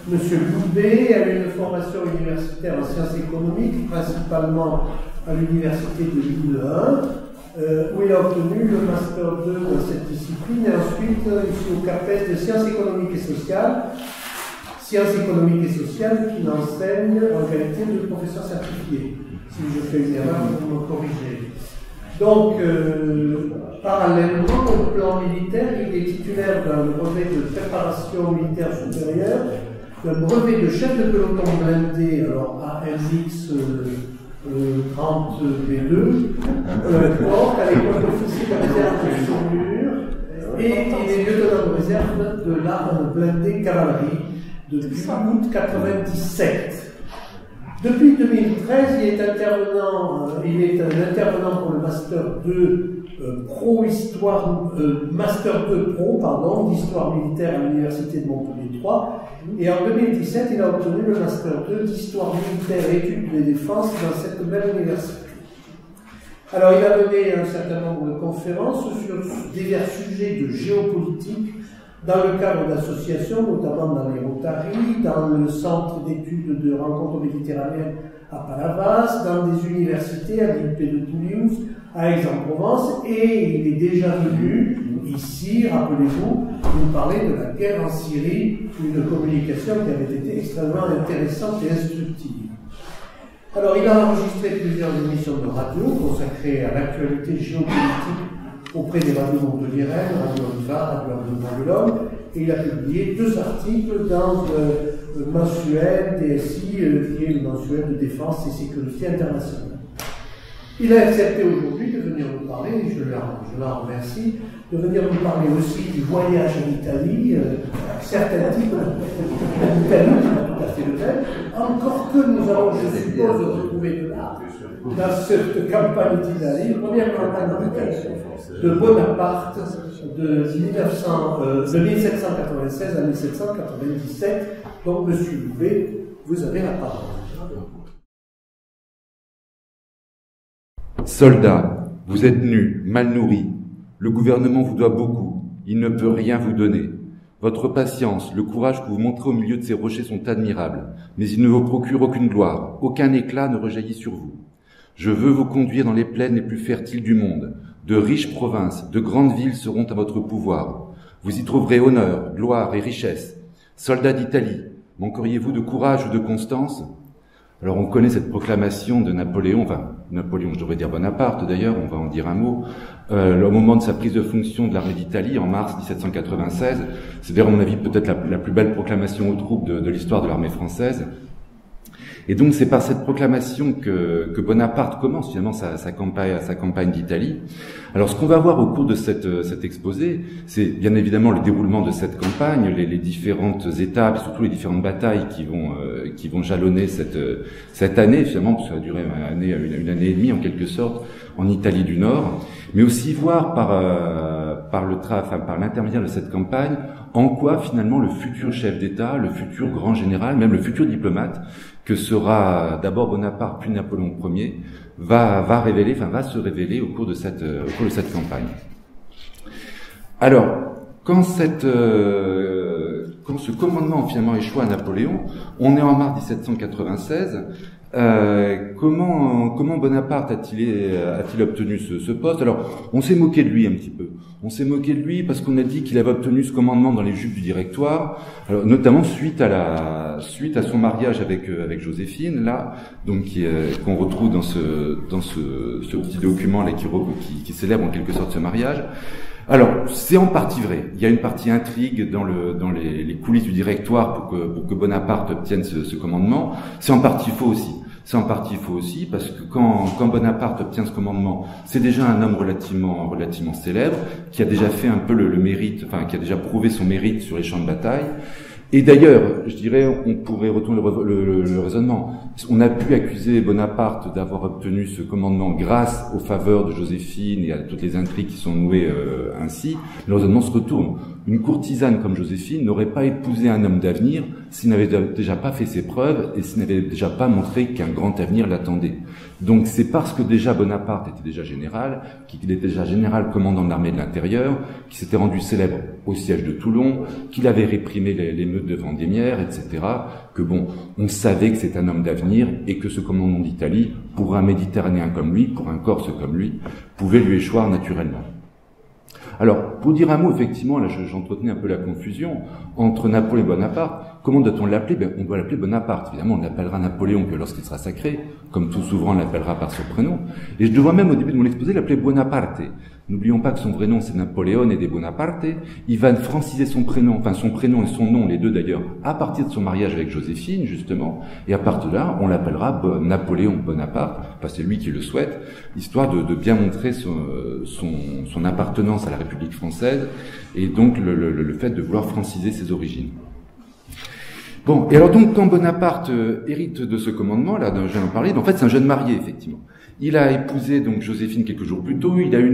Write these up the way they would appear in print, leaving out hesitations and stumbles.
Monsieur Loubet a eu une formation universitaire en sciences économiques, principalement à l'université de Lille 1, où il a obtenu le Master 2 dans cette discipline, et ensuite, ici au CAPES de sciences économiques et sociales, qu'il enseigne en qualité de professeur certifié. Si je fais une erreur, vous me corrigez. Donc, parallèlement au plan militaire, il est titulaire d'un brevet de préparation militaire supérieure, d'un brevet de chef de peloton blindé, alors AMX 30 B2, à l'école d'officier de réserve de Saumur, et il est lieutenant de réserve de l'arme blindée cavalerie depuis août 1997. Depuis 2013, il est un intervenant pour le Master 2 Master 2 Pro, d'histoire militaire à l'Université de Montpellier 3. Et en 2017, il a obtenu le Master 2 d'histoire militaire et études de défense dans cette même université. Alors, il a donné un certain nombre de conférences sur divers sujets de géopolitique, dans le cadre d'associations, notamment dans les Rotaries, dans le centre d'études de rencontres méditerranéennes à Palavas, dans des universités à l'IP de Toulouse, à Aix-en-Provence, et il est déjà venu ici, rappelez-vous, nous parler de la guerre en Syrie, une communication qui avait été extrêmement intéressante et instructive. Alors, il a enregistré plusieurs émissions de radio consacrées à l'actualité géopolitique auprès des radios montpelliéraines, Radio Viva, Radio de l'Homme, et il a publié 2 articles dans le mensuel DSI, qui est le mensuel de défense et sécurité internationale. Il a accepté aujourd'hui de venir nous parler, et je l'en remercie, de venir nous parler aussi du voyage en Italie, certains types d'Italie, qui sont tout à fait le même, encore que nous allons, je suppose, retrouver de là, dans cette campagne d'Italie, la première campagne d'Italie, de Bonaparte, de 1796 à 1797. Donc, Monsieur Loubet, vous avez la parole. Soldats, vous êtes nus, mal nourris. Le gouvernement vous doit beaucoup. Il ne peut rien vous donner. Votre patience, le courage que vous montrez au milieu de ces rochers sont admirables, mais ils ne vous procurent aucune gloire. Aucun éclat ne rejaillit sur vous. Je veux vous conduire dans les plaines les plus fertiles du monde. De riches provinces, de grandes villes seront à votre pouvoir. Vous y trouverez honneur, gloire et richesse. Soldats d'Italie, manqueriez-vous de courage ou de constance? Alors on connaît cette proclamation de Napoléon, je devrais dire Bonaparte d'ailleurs, on va en dire un mot, au moment de sa prise de fonction de l'armée d'Italie en mars 1796. C'est d'ailleurs à mon avis peut-être la plus belle proclamation aux troupes de l'histoire de l'armée française. Et donc c'est par cette proclamation que Bonaparte commence finalement sa campagne d'Italie. Alors ce qu'on va voir au cours de cet exposé, c'est bien évidemment le déroulement de cette campagne, les différentes étapes, surtout les différentes batailles qui vont jalonner cette année finalement, parce que ça a duré une année et demie en quelque sorte en Italie du Nord, mais aussi voir par l'intermédiaire de cette campagne en quoi finalement le futur chef d'État, le futur grand général, même le futur diplomate que sera d'abord Bonaparte puis Napoléon Ier va se révéler au cours de cette campagne. Alors, quand ce commandement finalement échoue à Napoléon, on est en mars 1796. Comment Bonaparte a-t-il obtenu ce poste? Alors, on s'est moqué de lui un petit peu. On s'est moqué de lui parce qu'on a dit qu'il avait obtenu ce commandement dans les jupes du Directoire, alors, notamment suite à son mariage avec Joséphine, là, donc qu'on retrouve dans ce petit document là qui célèbre en quelque sorte ce mariage. Alors, c'est en partie vrai. Il y a une partie intrigue dans les coulisses du Directoire pour que Bonaparte obtienne ce commandement. C'est en partie faux aussi. C'est en partie faux aussi parce que quand Bonaparte obtient ce commandement, c'est déjà un homme relativement célèbre qui a déjà fait un peu le mérite, qui a déjà prouvé son mérite sur les champs de bataille. Et d'ailleurs, je dirais, on pourrait retourner le raisonnement. On a pu accuser Bonaparte d'avoir obtenu ce commandement grâce aux faveurs de Joséphine et à toutes les intrigues qui sont nouées ainsi. Le raisonnement se retourne. Une courtisane comme Joséphine n'aurait pas épousé un homme d'avenir s'il n'avait déjà pas fait ses preuves et s'il n'avait déjà pas montré qu'un grand avenir l'attendait. Donc c'est parce que déjà Bonaparte était déjà général, qu'il était déjà général commandant de l'armée de l'intérieur, qu'il s'était rendu célèbre au siège de Toulon, qu'il avait réprimé l'émeute de Vendémiaire, etc., que bon, on savait que c'est un homme d'avenir et que ce commandement d'Italie, pour un Méditerranéen comme lui, pour un Corse comme lui, pouvait lui échoir naturellement. Alors, pour dire un mot, effectivement, là j'entretenais un peu la confusion entre Napoléon et Bonaparte. Comment doit-on l'appeler? On doit l'appeler Bonaparte. Évidemment, on l'appellera Napoléon que lorsqu'il sera sacré, comme tout souverain on l'appellera par son prénom. Et je devrais même, au début de mon exposé, l'appeler Bonaparte. N'oublions pas que son vrai nom c'est Napoléon et de Bonaparte. Il va franciser son prénom, enfin son prénom et son nom, les deux d'ailleurs, à partir de son mariage avec Joséphine, justement. Et à partir de là, on l'appellera Napoléon Bonaparte, parce que c'est lui qui le souhaite, histoire de bien montrer son appartenance à la République française et donc le fait de vouloir franciser ses origines. Bon, et alors donc quand Bonaparte hérite de ce commandement, là dont je viens de parler, en fait c'est un jeune marié, effectivement. Il a épousé donc Joséphine quelques jours plus tôt, il a eu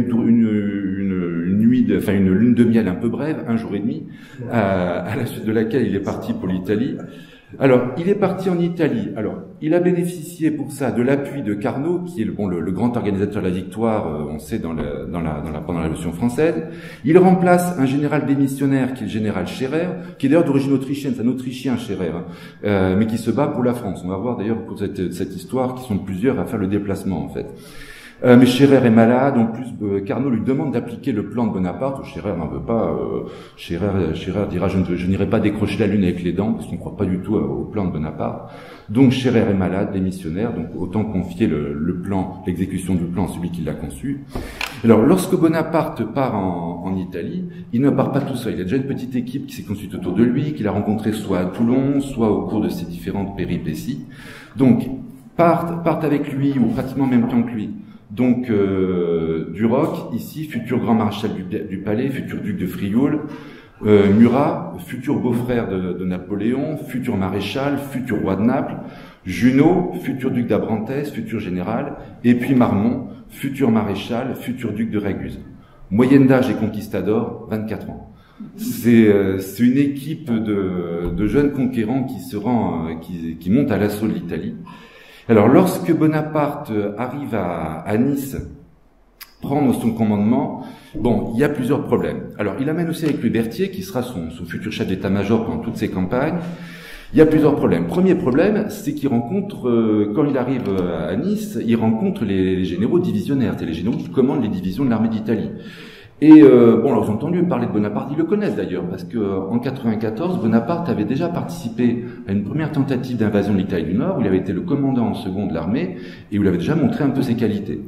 une lune de miel un peu brève, 1 jour et demi, à la suite de laquelle il est parti pour l'Italie. Alors, il est parti en Italie. Alors, il a bénéficié pour ça de l'appui de Carnot, qui est le grand organisateur de la victoire, on sait, pendant la Révolution française. Il remplace un général démissionnaire, qui est le général Scherer, qui est d'ailleurs d'origine autrichienne, c'est un Autrichien, Scherer, mais qui se bat pour la France. On va voir d'ailleurs pour cette histoire, qui sont plusieurs à faire le déplacement, en fait. Mais Scherer est malade, en plus Carnot lui demande d'appliquer le plan de Bonaparte, Scherer n'en veut pas, Scherer dira je n'irai pas décrocher la lune avec les dents, parce qu'on ne croit pas du tout au plan de Bonaparte. Donc Scherer est malade, démissionnaire, donc autant confier le plan, l'exécution du plan à celui qui l'a conçu. Alors lorsque Bonaparte part en Italie, il ne part pas tout seul, il y a déjà une petite équipe qui s'est constituée autour de lui, qu'il a rencontré soit à Toulon, soit au cours de ses différentes péripéties. Donc partent avec lui, ou pratiquement en même temps que lui, donc Duroc, ici, futur grand maréchal du palais, futur duc de Frioul, Murat, futur beau-frère de Napoléon, futur maréchal, futur roi de Naples, Junot, futur duc d'Abrantès, futur général, et puis Marmont, futur maréchal, futur duc de Raguse. Moyenne d'âge et conquistador, 24 ans. C'est une équipe de jeunes conquérants qui montent à l'assaut de l'Italie. Alors, lorsque Bonaparte arrive à Nice prendre son commandement, bon, il y a plusieurs problèmes. Alors, il amène aussi avec lui Berthier, qui sera son futur chef d'état-major pendant toutes ses campagnes. Il y a plusieurs problèmes. Premier problème, c'est qu'il rencontre, quand il arrive à Nice, il rencontre les généraux divisionnaires, c'est les généraux qui commandent les divisions de l'armée d'Italie. Et bon, alors j'ai entendu parler de Bonaparte, ils le connaissent d'ailleurs, parce que en 94, Bonaparte avait déjà participé à une première tentative d'invasion de l'Italie du Nord, où il avait été le commandant en second de l'armée, et où il avait déjà montré un peu ses qualités.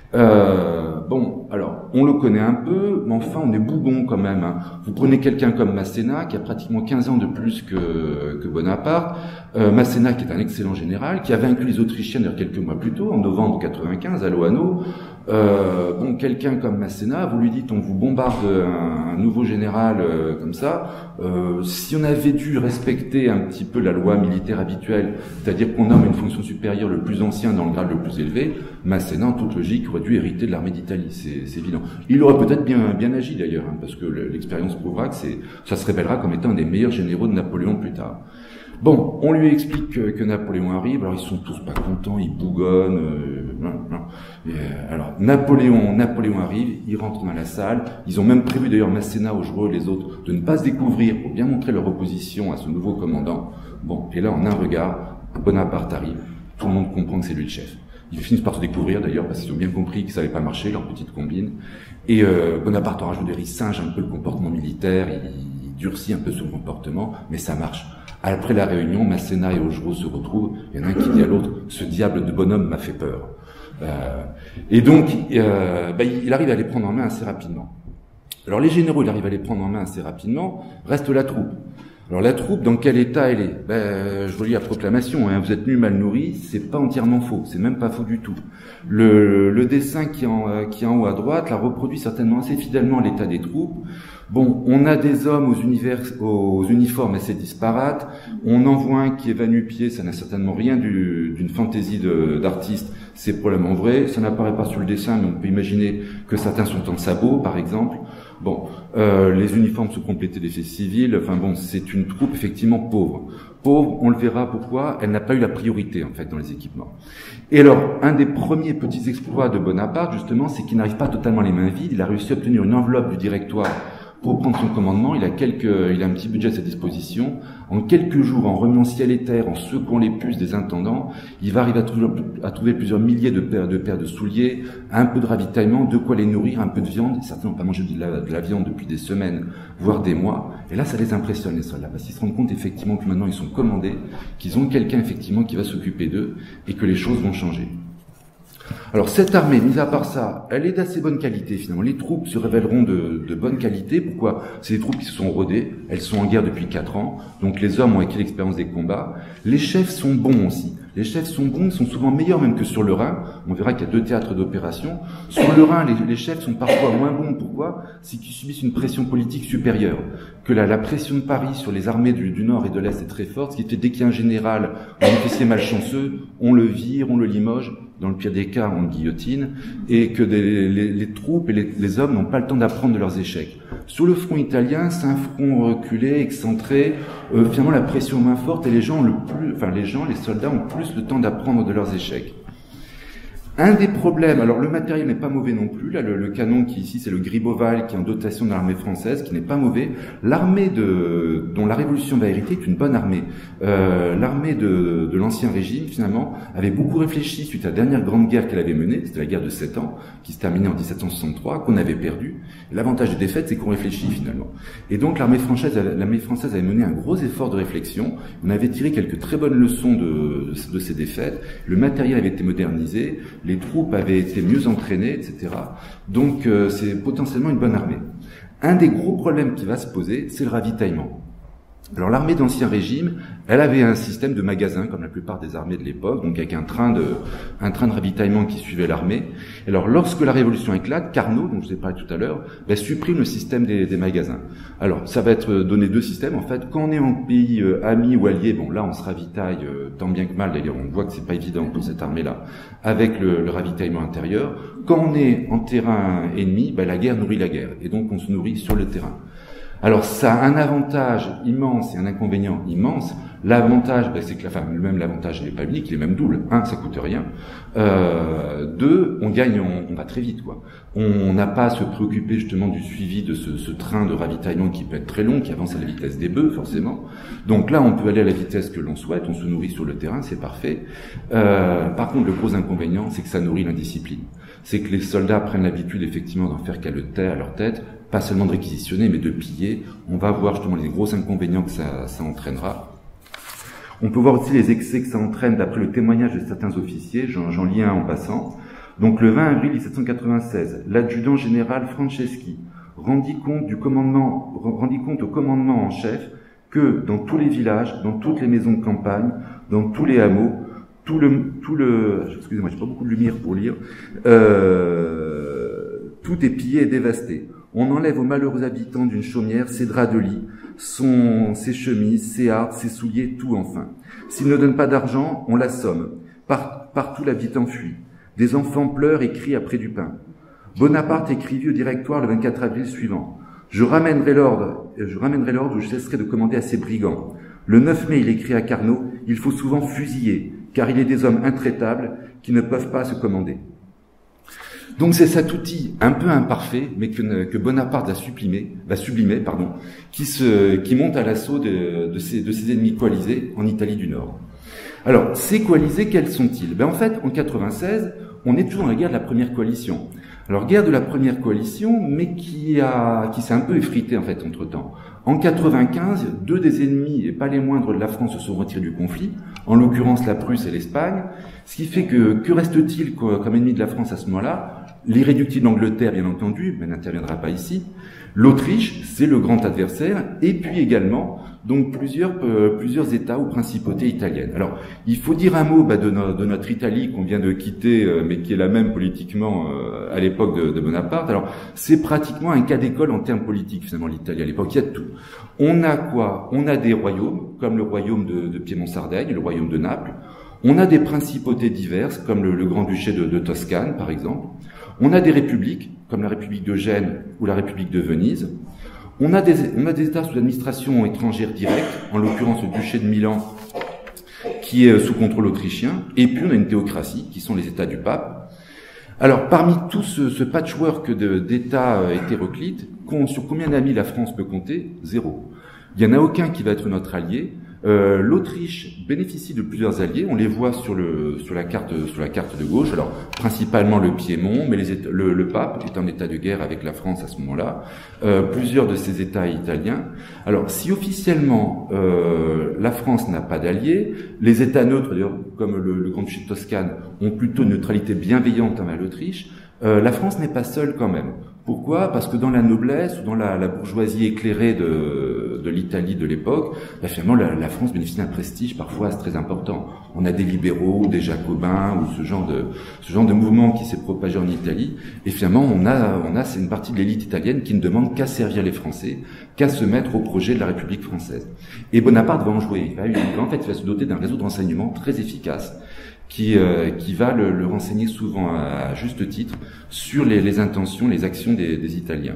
Bon, alors, on le connaît un peu, mais enfin, on est bougon quand même. Hein. Vous prenez quelqu'un comme Masséna, qui a pratiquement 15 ans de plus que Bonaparte. Masséna, qui est un excellent général, qui a vaincu les Autrichiens quelques mois plus tôt, en novembre 95, à Loano. Bon, quelqu'un comme Masséna, vous lui dites, on vous bombarde un nouveau général comme ça. Si on avait dû respecter un petit peu la loi militaire habituelle, c'est-à-dire qu'on nomme une fonction supérieure le plus ancien dans le grade le plus élevé, Masséna, en toute logique, aurait dû hériter de l'armée d'Italie, c'est évident. Il aurait peut-être bien agi d'ailleurs, hein, parce que l'expérience prouvera que ça se révélera comme étant un des meilleurs généraux de Napoléon plus tard. Bon, on lui explique que Napoléon arrive, alors ils sont tous pas contents, ils bougonnent. Alors Napoléon arrive, il rentre dans la salle, ils ont même prévu d'ailleurs Masséna, Augereau et les autres de ne pas se découvrir pour bien montrer leur opposition à ce nouveau commandant. Bon, et là en un regard, Bonaparte arrive, tout le monde comprend que c'est lui le chef. Ils finissent par se découvrir d'ailleurs parce qu'ils ont bien compris que ça n'allait pas marcher, leur petite combine. Et Bonaparte en rajoute des risques, singe un peu le comportement militaire, il durcit un peu son comportement, mais ça marche. Après la réunion, Masséna et Augereau se retrouvent, il y en a un qui dit à l'autre « Ce diable de bonhomme m'a fait peur ». Et donc, il arrive à les prendre en main assez rapidement. Alors les généraux, il arrive à les prendre en main assez rapidement, reste la troupe. Alors la troupe, dans quel état elle est? Je relis la proclamation, hein, vous êtes nus, mal nourris, c'est pas entièrement faux, c'est même pas faux du tout. Le dessin qui est en haut à droite la reproduit certainement assez fidèlement l'état des troupes. Bon, on a des hommes aux uniformes assez disparates, on en voit un qui est va-nu-pied, ça n'a certainement rien d'une fantaisie d'artiste, c'est probablement vrai, ça n'apparaît pas sur le dessin, mais on peut imaginer que certains sont en sabots, par exemple. Bon, les uniformes sont complétés d'effets civils, enfin bon, c'est une troupe effectivement pauvre. Pauvre, on le verra pourquoi, elle n'a pas eu la priorité en fait dans les équipements. Et alors, un des premiers petits exploits de Bonaparte, justement, c'est qu'il n'arrive pas totalement les mains vides, il a réussi à obtenir une enveloppe du directoire Pour prendre son commandement, il a un petit budget à sa disposition. En quelques jours, en remuant ciel et terre, en secouant les puces des intendants, il va arriver à trouver plusieurs milliers de paires de souliers, un peu de ravitaillement, de quoi les nourrir, un peu de viande. Certains n'ont pas mangé de la viande depuis des semaines, voire des mois. Et là, ça les impressionne, les soldats, parce qu'ils se rendent compte effectivement que maintenant ils sont commandés, qu'ils ont quelqu'un effectivement qui va s'occuper d'eux, et que les choses vont changer. Alors cette armée, mis à part ça, elle est d'assez bonne qualité finalement. Les troupes se révéleront de bonne qualité. Pourquoi? C'est des troupes qui se sont rodées, elles sont en guerre depuis 4 ans, donc les hommes ont acquis l'expérience des combats. Les chefs sont bons aussi. Les chefs sont bons, ils sont souvent meilleurs même que sur le Rhin. On verra qu'il y a 2 théâtres d'opération. Sur le Rhin, les chefs sont parfois moins bons. Pourquoi? C'est qu'ils subissent une pression politique supérieure. Que la pression de Paris sur les armées du Nord et de l'Est est très forte, ce qui fait dès qu'il y a un général ou un officier malchanceux, on le vire, on le limoge, dans le pire des cas, on le guillotine, et que les troupes et les hommes n'ont pas le temps d'apprendre de leurs échecs. Sur le front italien, c'est un front reculé, excentré, finalement la pression est moins forte et les soldats ont plus le temps d'apprendre de leurs échecs. Un des problèmes, alors le matériel n'est pas mauvais non plus, là le canon qui ici c'est le Griboval qui est en dotation de l'armée française, qui n'est pas mauvais. L'armée dont la Révolution va hériter est une bonne armée. L'armée de l'Ancien Régime finalement avait beaucoup réfléchi suite à la dernière grande guerre qu'elle avait menée, c'était la guerre de 7 ans, qui se terminait en 1763, qu'on avait perdue. L'avantage des défaites c'est qu'on réfléchit finalement. Et donc l'armée française avait mené un gros effort de réflexion, on avait tiré quelques très bonnes leçons de ces défaites, le matériel avait été modernisé, les troupes avaient été mieux entraînées, etc. Donc c'est potentiellement une bonne armée. Un des gros problèmes qui va se poser, c'est le ravitaillement. Alors l'armée d'Ancien Régime, elle avait un système de magasins comme la plupart des armées de l'époque, donc avec un train de ravitaillement qui suivait l'armée. Alors lorsque la Révolution éclate, Carnot, dont je vous ai parlé tout à l'heure, supprime le système des magasins. Alors ça va être donné 2 systèmes en fait. Quand on est en pays ami ou allié, bon là on se ravitaille tant bien que mal. D'ailleurs on voit que c'est pas évident pour cette armée-là avec le ravitaillement intérieur. Quand on est en terrain ennemi, la guerre nourrit la guerre et donc on se nourrit sur le terrain. Alors ça a un avantage immense et un inconvénient immense. L'avantage, c'est que même l'avantage n'est pas unique, il est même double. 1, ça coûte rien. 2, on gagne, on va très vite, quoi. On n'a pas à se préoccuper justement du suivi de ce train de ravitaillement qui peut être très long, qui avance à la vitesse des bœufs, forcément. Donc là, on peut aller à la vitesse que l'on souhaite, on se nourrit sur le terrain, c'est parfait. Par contre, le gros inconvénient, c'est que ça nourrit l'indiscipline. C'est que les soldats prennent l'habitude, effectivement, d'en faire qu'à leur tête, pas seulement de réquisitionner, mais de piller. On va voir justement les gros inconvénients que ça entraînera. On peut voir aussi les excès que ça entraîne d'après le témoignage de certains officiers, j'en lis un en passant. Donc le 20 avril 1796, l'adjudant général Franceschi rendit compte au commandement en chef que dans tous les villages, dans toutes les maisons de campagne, dans tous les hameaux, excusez-moi, j'ai pas beaucoup de lumière pour lire, tout est pillé et dévasté. On enlève aux malheureux habitants d'une chaumière ses draps de lit, ses chemises, ses hardes, ses souliers, tout enfin. S'ils ne donnent pas d'argent, on l'assomme. Partout l'habitant fuit. Des enfants pleurent et crient après du pain. Bonaparte écrivit au directoire le 24 avril suivant. Je ramènerai l'ordre où je cesserai de commander à ces brigands. Le 9 mai, il écrit à Carnot, il faut souvent fusiller, car il est des hommes intraitables qui ne peuvent pas se commander. Donc c'est cet outil un peu imparfait, mais que Bonaparte va sublimer, qui monte à l'assaut de ses ennemis coalisés en Italie du Nord. Alors, ces coalisés, quels sont-ils? En fait, en 96, on est toujours dans la guerre de la première coalition. Alors, guerre de la première coalition, mais qui s'est un peu effritée, en fait, entre-temps. En 95, 2 des ennemis, et pas les moindres de la France, se sont retirés du conflit, en l'occurrence la Prusse et l'Espagne, ce qui fait que reste-t-il comme ennemi de la France à ce moment-là? L'irréductible Angleterre, bien entendu, mais n'interviendra pas ici. L'Autriche, c'est le grand adversaire, et puis également donc plusieurs États ou principautés italiennes. Alors, il faut dire un mot de notre Italie qu'on vient de quitter, mais qui est la même politiquement à l'époque de Bonaparte. Alors, c'est pratiquement un cas d'école en termes politiques, finalement, l'Italie à l'époque. Il y a de tout. On a quoi? On a des royaumes, comme le royaume de Piémont-Sardaigne, le royaume de Naples. On a des principautés diverses, comme le Grand-Duché de Toscane, par exemple. On a des républiques, comme la République de Gênes ou la République de Venise. On a des États sous administration étrangère directe, en l'occurrence le Duché de Milan, qui est sous contrôle autrichien. Et puis on a une théocratie, qui sont les États du pape. Alors, parmi tout ce patchwork d'États hétéroclites, sur combien d'amis la France peut compter? 0. Il n'y en a aucun qui va être notre allié. L'Autriche bénéficie de plusieurs alliés, on les voit sur la carte de gauche. Alors principalement le Piémont, mais le pape est en état de guerre avec la France à ce moment-là. Plusieurs de ces États italiens. Alors si officiellement la France n'a pas d'alliés, les États neutres, d'ailleurs comme le Grand-Duché de Toscane, ont plutôt une neutralité bienveillante envers l'Autriche. La France n'est pas seule quand même. Pourquoi? Parce que dans la noblesse ou dans la bourgeoisie éclairée de l'Italie de l'époque, finalement la France bénéficie d'un prestige parfois très important. On a des libéraux, des jacobins ou ce genre de mouvement qui s'est propagé en Italie. Et finalement c'est une partie de l'élite italienne qui ne demande qu'à servir les Français, qu'à se mettre au projet de la République française. Et Bonaparte va en jouer. Il va se doter d'un réseau de renseignement très efficace qui va le renseigner souvent à juste titre sur les intentions, les actions des Italiens.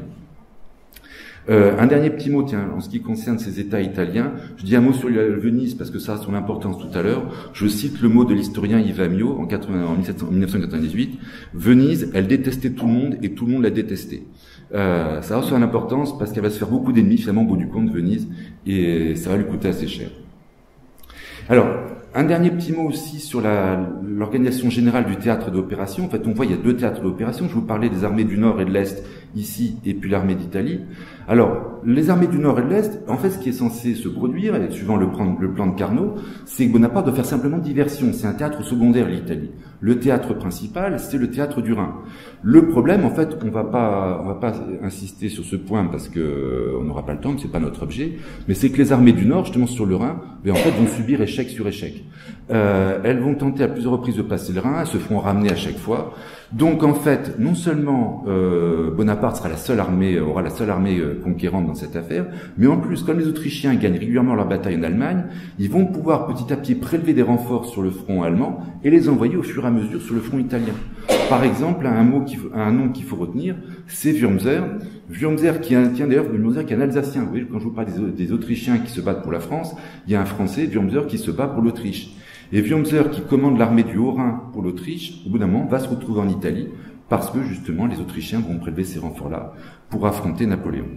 Un dernier petit mot, tiens, en ce qui concerne ces États italiens, je dis un mot sur Venise parce que ça a son importance tout à l'heure. Je cite le mot de l'historien Yves Amyot en 1998. Venise, elle détestait tout le monde et tout le monde la détestait. Ça a son importance parce qu'elle va se faire beaucoup d'ennemis finalement au bout du compte Venise et ça va lui coûter assez cher. Alors, un dernier petit mot aussi sur l'organisation générale du théâtre d'opération. En fait, on voit il y a 2 théâtres d'opération. Je vous parlais des armées du Nord et de l'Est ici, et puis l'armée d'Italie. Alors, les armées du Nord et de l'Est, en fait, ce qui est censé se produire, et suivant le plan de Carnot, c'est que Bonaparte doit faire simplement diversion. C'est un théâtre secondaire, l'Italie. Le théâtre principal, c'est le théâtre du Rhin. Le problème, en fait, on va pas insister sur ce point parce que on n'aura pas le temps, c'est pas notre objet, mais c'est que les armées du Nord, justement sur le Rhin, en fait, vont subir échec sur échec. Elles vont tenter à plusieurs reprises de passer le Rhin, elles se feront ramener à chaque fois. Donc en fait, non seulement Bonaparte aura la seule armée conquérante dans cette affaire, mais en plus, comme les Autrichiens gagnent régulièrement leur bataille en Allemagne, ils vont pouvoir petit à petit prélever des renforts sur le front allemand et les envoyer au fur et à mesure sur le front italien. Par exemple, un nom qu'il faut retenir, c'est Wurmser. Wurmser qui est un Alsacien. Vous voyez, quand je vous parle des Autrichiens qui se battent pour la France, il y a un Français, Wurmser, qui se bat pour l'Autriche. Et Wurmser, qui commande l'armée du Haut-Rhin pour l'Autriche, au bout d'un moment, va se retrouver en Italie, parce que justement, les Autrichiens vont prélever ces renforts-là pour affronter Napoléon.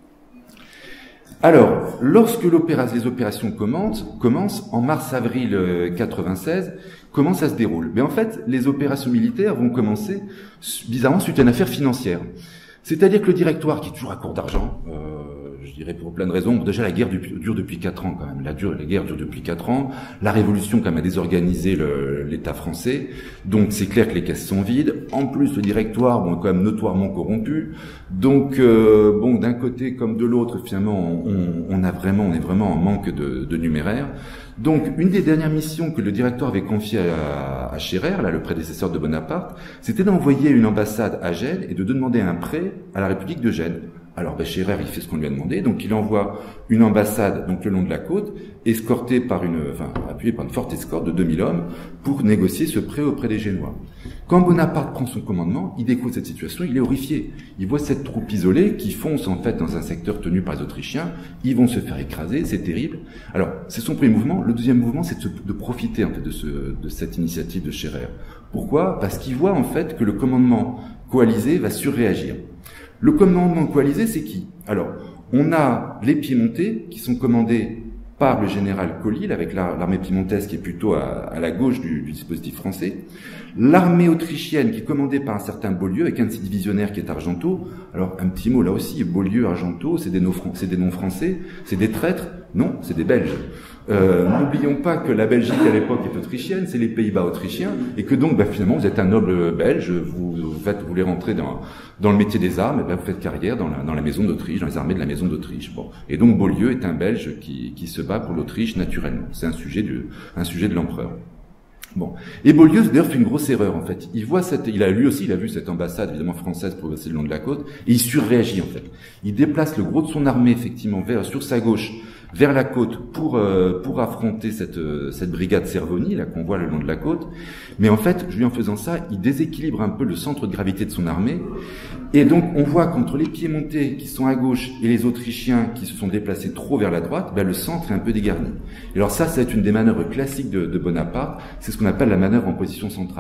Alors, lorsque les opérations commencent, en mars-avril 96, comment ça se déroule? Mais en fait, les opérations militaires vont commencer, bizarrement, suite à une affaire financière. C'est-à-dire que le directoire, qui est toujours à court d'argent, je dirais pour plein de raisons, déjà la guerre dure depuis 4 ans quand même, la guerre dure depuis 4 ans, la révolution quand même a désorganisé l'État français, donc c'est clair que les caisses sont vides, en plus le directoire, est quand même notoirement corrompu, donc d'un côté comme de l'autre, finalement, on est vraiment en manque de numéraire. Donc, une des dernières missions que le directeur avait confiées à Scherer, le prédécesseur de Bonaparte, c'était d'envoyer une ambassade à Gênes et de demander un prêt à la République de Gênes. Alors, Scherer, il fait ce qu'on lui a demandé, donc il envoie une ambassade donc le long de la côte, appuyée par une forte escorte de 2000 hommes pour négocier ce prêt auprès des Génois. Quand Bonaparte prend son commandement, il découvre cette situation, il est horrifié. Il voit cette troupe isolée qui fonce en fait dans un secteur tenu par les Autrichiens, ils vont se faire écraser, c'est terrible. Alors, c'est son premier mouvement. Le deuxième mouvement, c'est de profiter en fait de cette initiative de Scherer. Pourquoi? Parce qu'il voit en fait que le commandement coalisé va surréagir. Le commandement coalisé, c'est qui? Alors, on a les Piémontais qui sont commandés par le général Colli, avec l'armée piémontaise qui est plutôt à la gauche du dispositif français. L'armée autrichienne qui est commandée par un certain Beaulieu, avec un de ses divisionnaires qui est Argenteau. Alors, un petit mot là aussi, Beaulieu, Argenteau, c'est des noms français, c'est des traîtres? Non, c'est des Belges. N'oublions pas que la Belgique à l'époque est autrichienne, c'est les Pays-Bas autrichiens, et que donc finalement vous êtes un noble belge, vous voulez rentrer dans le métier des armes, et vous faites carrière dans la maison d'Autriche, dans les armées de la maison d'Autriche. Bon, et donc Beaulieu est un Belge qui se bat pour l'Autriche naturellement. C'est un sujet de l'empereur. Bon. Et Beaulieu, d'ailleurs, fait une grosse erreur, en fait. Il a vu cette ambassade, évidemment, française progresser le long de la côte, et il surréagit, en fait. Il déplace le gros de son armée, effectivement, sur sa gauche, vers la côte pour affronter cette brigade Cervoni, là, qu'on voit le long de la côte. Mais en fait, lui, en faisant ça, il déséquilibre un peu le centre de gravité de son armée. Et donc, on voit qu'entre les Piémontais qui sont à gauche et les Autrichiens qui se sont déplacés trop vers la droite, le centre est un peu dégarni. Et alors ça, c'est une des manœuvres classiques de Bonaparte. C'est ce qu'on appelle la manœuvre en position centrale.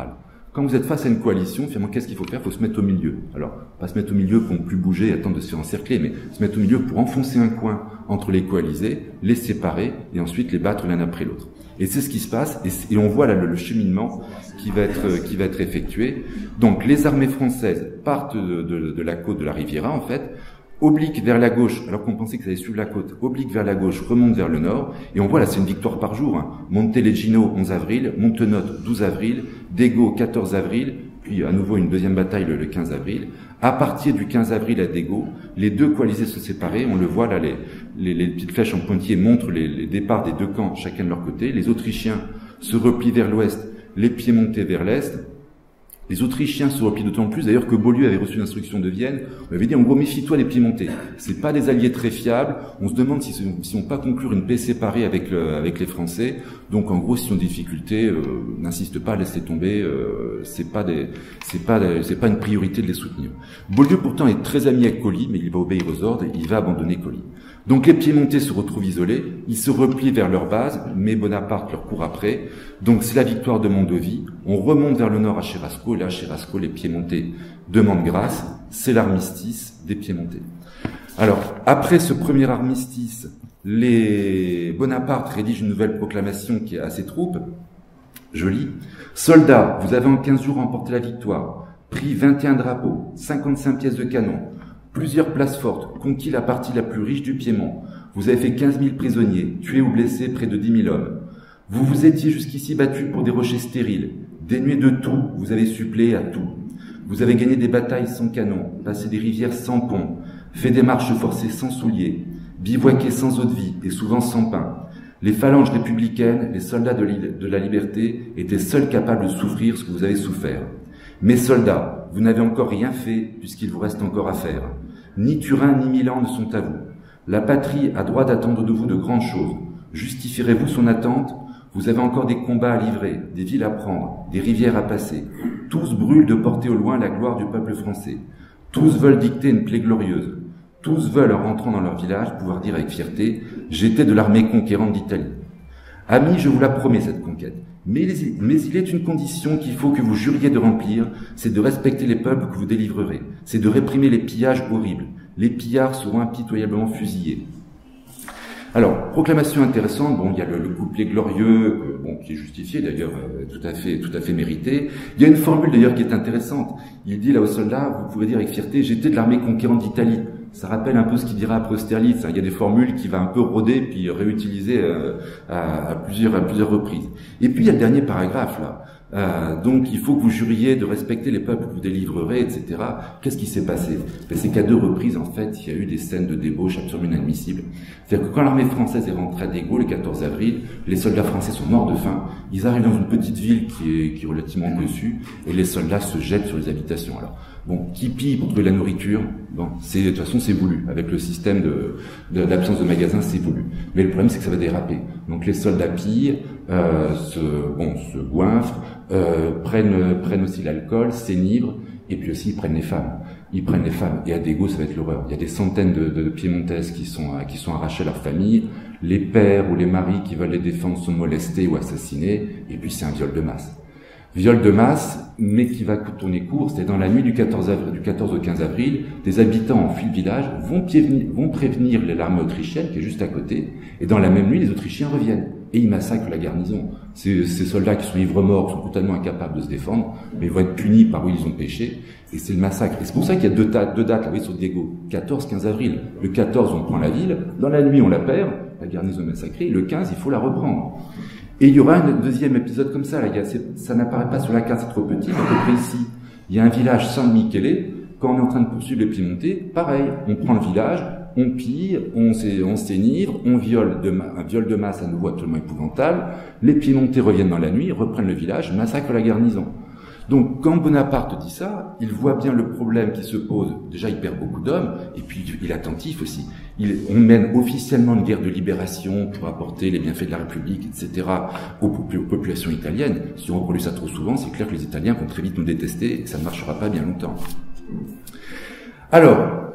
Quand vous êtes face à une coalition, finalement, qu'est-ce qu'il faut faire? Il faut se mettre au milieu. Alors, pas se mettre au milieu pour ne plus bouger et attendre de se faire encercler, mais se mettre au milieu pour enfoncer un coin entre les coalisés, les séparer et ensuite les battre l'un après l'autre. Et c'est ce qui se passe, et on voit là le cheminement qui va être effectué. Donc, les armées françaises partent de la côte de la Riviera, en fait, oblique vers la gauche, alors qu'on pensait que ça allait suivre la côte, oblique vers la gauche, remonte vers le nord, et on voit là, c'est une victoire par jour, hein. Montelegino, 11 avril, Montenotte, 12 avril, Dego, 14 avril, puis à nouveau une deuxième bataille le 15 avril. À partir du 15 avril à Dego, les deux coalisés se séparaient, on le voit là, les petites flèches en pointillés montrent les départs des deux camps, chacun de leur côté. Les Autrichiens se replient vers l'ouest, les Piémontais vers l'est. Les Autrichiens se replient d'autant plus, d'ailleurs, que Beaulieu avait reçu l'instruction de Vienne. On avait dit, en gros, méfie-toi des Piémontais. C'est pas des alliés très fiables. On se demande si on pas conclure une paix séparée avec les Français. Donc, en gros, s'ils ont des difficultés, n'insiste pas, laissez tomber. C'est pas une priorité de les soutenir. Beaulieu, pourtant, est très ami avec Colli, mais il va obéir aux ordres et il va abandonner Colli. Donc les Piémontais se retrouvent isolés, ils se replient vers leur base, mais Bonaparte leur court après. Donc c'est la victoire de Mondovì. On remonte vers le nord à Cherasco, et là, à Cherasco, les Piémontais demandent grâce. C'est l'armistice des Piémontais. Alors, après ce premier armistice, Bonaparte rédige une nouvelle proclamation qui est à ses troupes. Je lis. Soldats, vous avez en 15 jours remporté la victoire, pris 21 drapeaux, 55 pièces de canon, plusieurs places fortes, conquis la partie la plus riche du Piémont. Vous avez fait 15 000 prisonniers, tués ou blessés près de 10 000 hommes. Vous vous étiez jusqu'ici battus pour des rochers stériles. Dénués de tout, vous avez suppléé à tout. Vous avez gagné des batailles sans canon, passé des rivières sans pont, fait des marches forcées sans souliers, bivouaqué sans eau de vie et souvent sans pain. Les phalanges républicaines, les soldats de la liberté, étaient seuls capables de souffrir ce que vous avez souffert. Mes soldats, vous n'avez encore rien fait puisqu'il vous reste encore à faire. Ni Turin ni Milan ne sont à vous. La patrie a droit d'attendre de vous de grandes choses. Justifierez-vous son attente? Vous avez encore des combats à livrer, des villes à prendre, des rivières à passer. Tous brûlent de porter au loin la gloire du peuple français. Tous veulent dicter une plaie glorieuse. Tous veulent, en rentrant dans leur village, pouvoir dire avec fierté « J'étais de l'armée conquérante d'Italie ». Amis, je vous la promets, cette conquête. Mais il est une condition qu'il faut que vous juriez de remplir, c'est de respecter les peuples que vous délivrerez. C'est de réprimer les pillages horribles. Les pillards seront impitoyablement fusillés. Alors, proclamation intéressante, bon, il y a le couplet glorieux, qui est justifié d'ailleurs, tout à fait mérité. Il y a une formule d'ailleurs qui est intéressante. Il dit là aux soldats, vous pouvez dire avec fierté, j'étais de l'armée conquérante d'Italie. Ça rappelle un peu ce qu'il dira après Austerlitz. Il y a des formules qu'il va un peu rôder puis réutiliser à plusieurs reprises. Et puis il y a le dernier paragraphe là. Donc il faut que vous juriez de respecter les peuples que vous délivrerez, etc. Qu'est-ce qui s'est passé? C'est qu'à 2 reprises, en fait, il y a eu des scènes de débauche absolument inadmissibles. C'est-à-dire que quand l'armée française est rentrée à Dego le 14 avril, les soldats français sont morts de faim. Ils arrivent dans une petite ville qui est relativement cossue, et les soldats se jettent sur les habitations. Alors, bon, qui pille pour trouver la nourriture? Bon, de toute façon, c'est voulu. Avec le système d'absence de magasins, c'est voulu. Mais le problème, c'est que ça va déraper. Donc les soldats pillent, se goinfrent, prennent aussi l'alcool, s'énivrent, et puis aussi ils prennent les femmes. Et à Dego, ça va être l'horreur. Il y a des centaines de Piémontaises qui sont arrachées à leur famille. Les pères ou les maris qui veulent les défendre sont molestés ou assassinés. Et puis c'est un viol de masse. Viol de masse, mais qui va tourner court. C'est dans la nuit du 14 au 15 avril, des habitants fuient le village, vont prévenir l'armée autrichienne qui est juste à côté. Et dans la même nuit, les Autrichiens reviennent. Et ils massacrent la garnison. Ces soldats qui sont ivres-morts, sont totalement incapables de se défendre, mais vont être punis par où ils ont péché. Et c'est le massacre. Et c'est pour ça qu'il y a deux dates là, oui, sur Dego. 14-15 avril. Le 14, on prend la ville. Dans la nuit, on la perd. La garnison est massacrée. Le 15, il faut la reprendre. Et il y aura un deuxième épisode comme ça. Là. Ça n'apparaît pas sur la carte, c'est trop petit. À peu près ici, il y a un village San Michele. Quand on est en train de poursuivre les Piémontais, pareil. On prend le village, on pille, on s'énivre, un viol de masse à nouveau absolument épouvantable. Les Piémontais reviennent dans la nuit, reprennent le village, massacrent la garnison. Donc, quand Bonaparte dit ça, il voit bien le problème qui se pose. Déjà, il perd beaucoup d'hommes, et puis il est attentif aussi. On mène officiellement une guerre de libération pour apporter les bienfaits de la République, etc., aux populations italiennes. Si on reproduit ça trop souvent, c'est clair que les Italiens vont très vite nous détester, et ça ne marchera pas bien longtemps. Alors,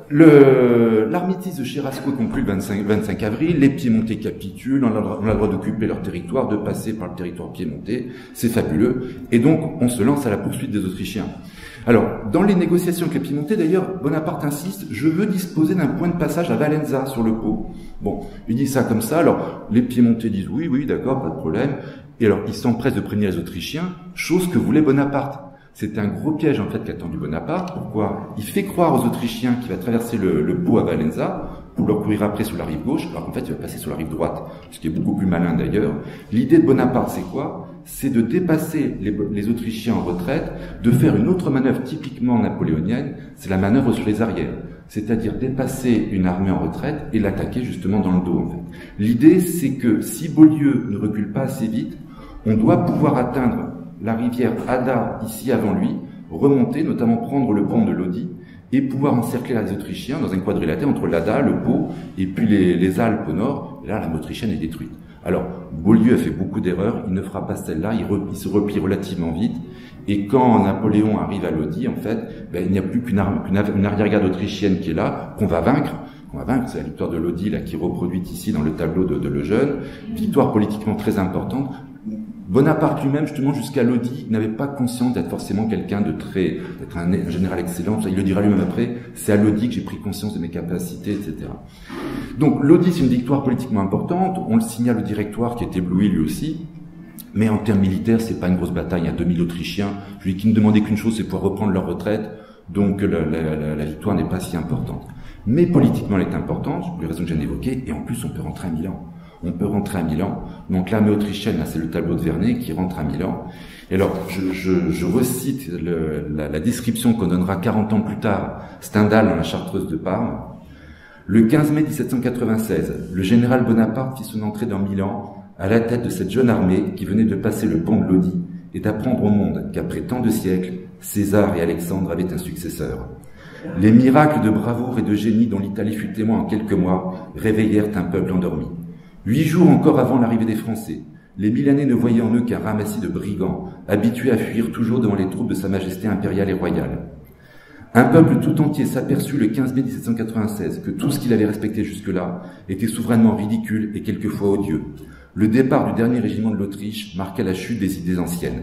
l'armistice de Cherasco conclut le 25 avril, les Piémontais capitulent, on a le droit d'occuper leur territoire, de passer par le territoire piémontais, c'est fabuleux, et donc on se lance à la poursuite des Autrichiens. Alors, dans les négociations avec les Piémontais, d'ailleurs, Bonaparte insiste, je veux disposer d'un point de passage à Valenza, sur le Pô. Bon, il dit ça comme ça, alors les Piémontais disent oui, oui, d'accord, pas de problème, et alors ils s'empressent de prévenir les Autrichiens, chose que voulait Bonaparte. C'était un gros piège, en fait, qu'a tendu Bonaparte. Pourquoi? Il fait croire aux Autrichiens qu'il va traverser le Pô à Valenza, pour leur courir après sur la rive gauche, alors qu'en fait, il va passer sur la rive droite, ce qui est beaucoup plus malin d'ailleurs. L'idée de Bonaparte, c'est quoi? C'est de dépasser les Autrichiens en retraite, de faire une autre manœuvre typiquement napoléonienne, c'est la manœuvre sur les arrières. C'est-à-dire dépasser une armée en retraite et l'attaquer justement dans le dos, en fait. L'idée, c'est que si Beaulieu ne recule pas assez vite, on doit pouvoir atteindre la rivière Adda, ici avant lui, remonter, notamment prendre le pont de Lodi, et pouvoir encercler les Autrichiens dans un quadrilatère entre l'Adda, le Pô, et puis les Alpes au nord. Et là, l'armée autrichienne est détruite. Alors, Beaulieu a fait beaucoup d'erreurs, il ne fera pas celle-là, il se replie relativement vite, et quand Napoléon arrive à Lodi, en fait, il n'y a plus qu'une arrière-garde autrichienne qui est là, qu'on va vaincre, c'est la victoire de Lodi, là, qui est reproduite ici dans le tableau de Lejeune, victoire politiquement très importante. Bonaparte lui-même, justement, jusqu'à Lodi, n'avait pas conscience d'être forcément quelqu'un d'être un général excellent. Il le dira lui-même après, c'est à Lodi que j'ai pris conscience de mes capacités, etc. Donc, Lodi, c'est une victoire politiquement importante. On le signale au directoire qui est ébloui lui aussi. Mais en termes militaires, c'est pas une grosse bataille. Il y a 2000 Autrichiens. Je lui dis qu'ils ne demandaient qu'une chose, c'est pouvoir reprendre leur retraite. Donc, la victoire n'est pas si importante. Mais politiquement, elle est importante, pour les raisons que je viens d'évoquer. Et en plus, on peut rentrer à Milan. Donc l'armée autrichienne, là c'est le tableau de Vernet qui rentre à Milan. Et alors je recite la description qu'on donnera 40 ans plus tard, Stendhal dans la Chartreuse de Parme. Le 15 mai 1796, le général Bonaparte fit son entrée dans Milan à la tête de cette jeune armée qui venait de passer le pont de Lodi et d'apprendre au monde qu'après tant de siècles, César et Alexandre avaient un successeur. Les miracles de bravoure et de génie dont l'Italie fut témoin en quelques mois réveillèrent un peuple endormi. 8 jours encore avant l'arrivée des Français, les Milanais ne voyaient en eux qu'un ramassis de brigands, habitués à fuir toujours devant les troupes de Sa Majesté impériale et royale. Un peuple tout entier s'aperçut le 15 mai 1796 que tout ce qu'il avait respecté jusque-là était souverainement ridicule et quelquefois odieux. Le départ du dernier régiment de l'Autriche marqua la chute des idées anciennes.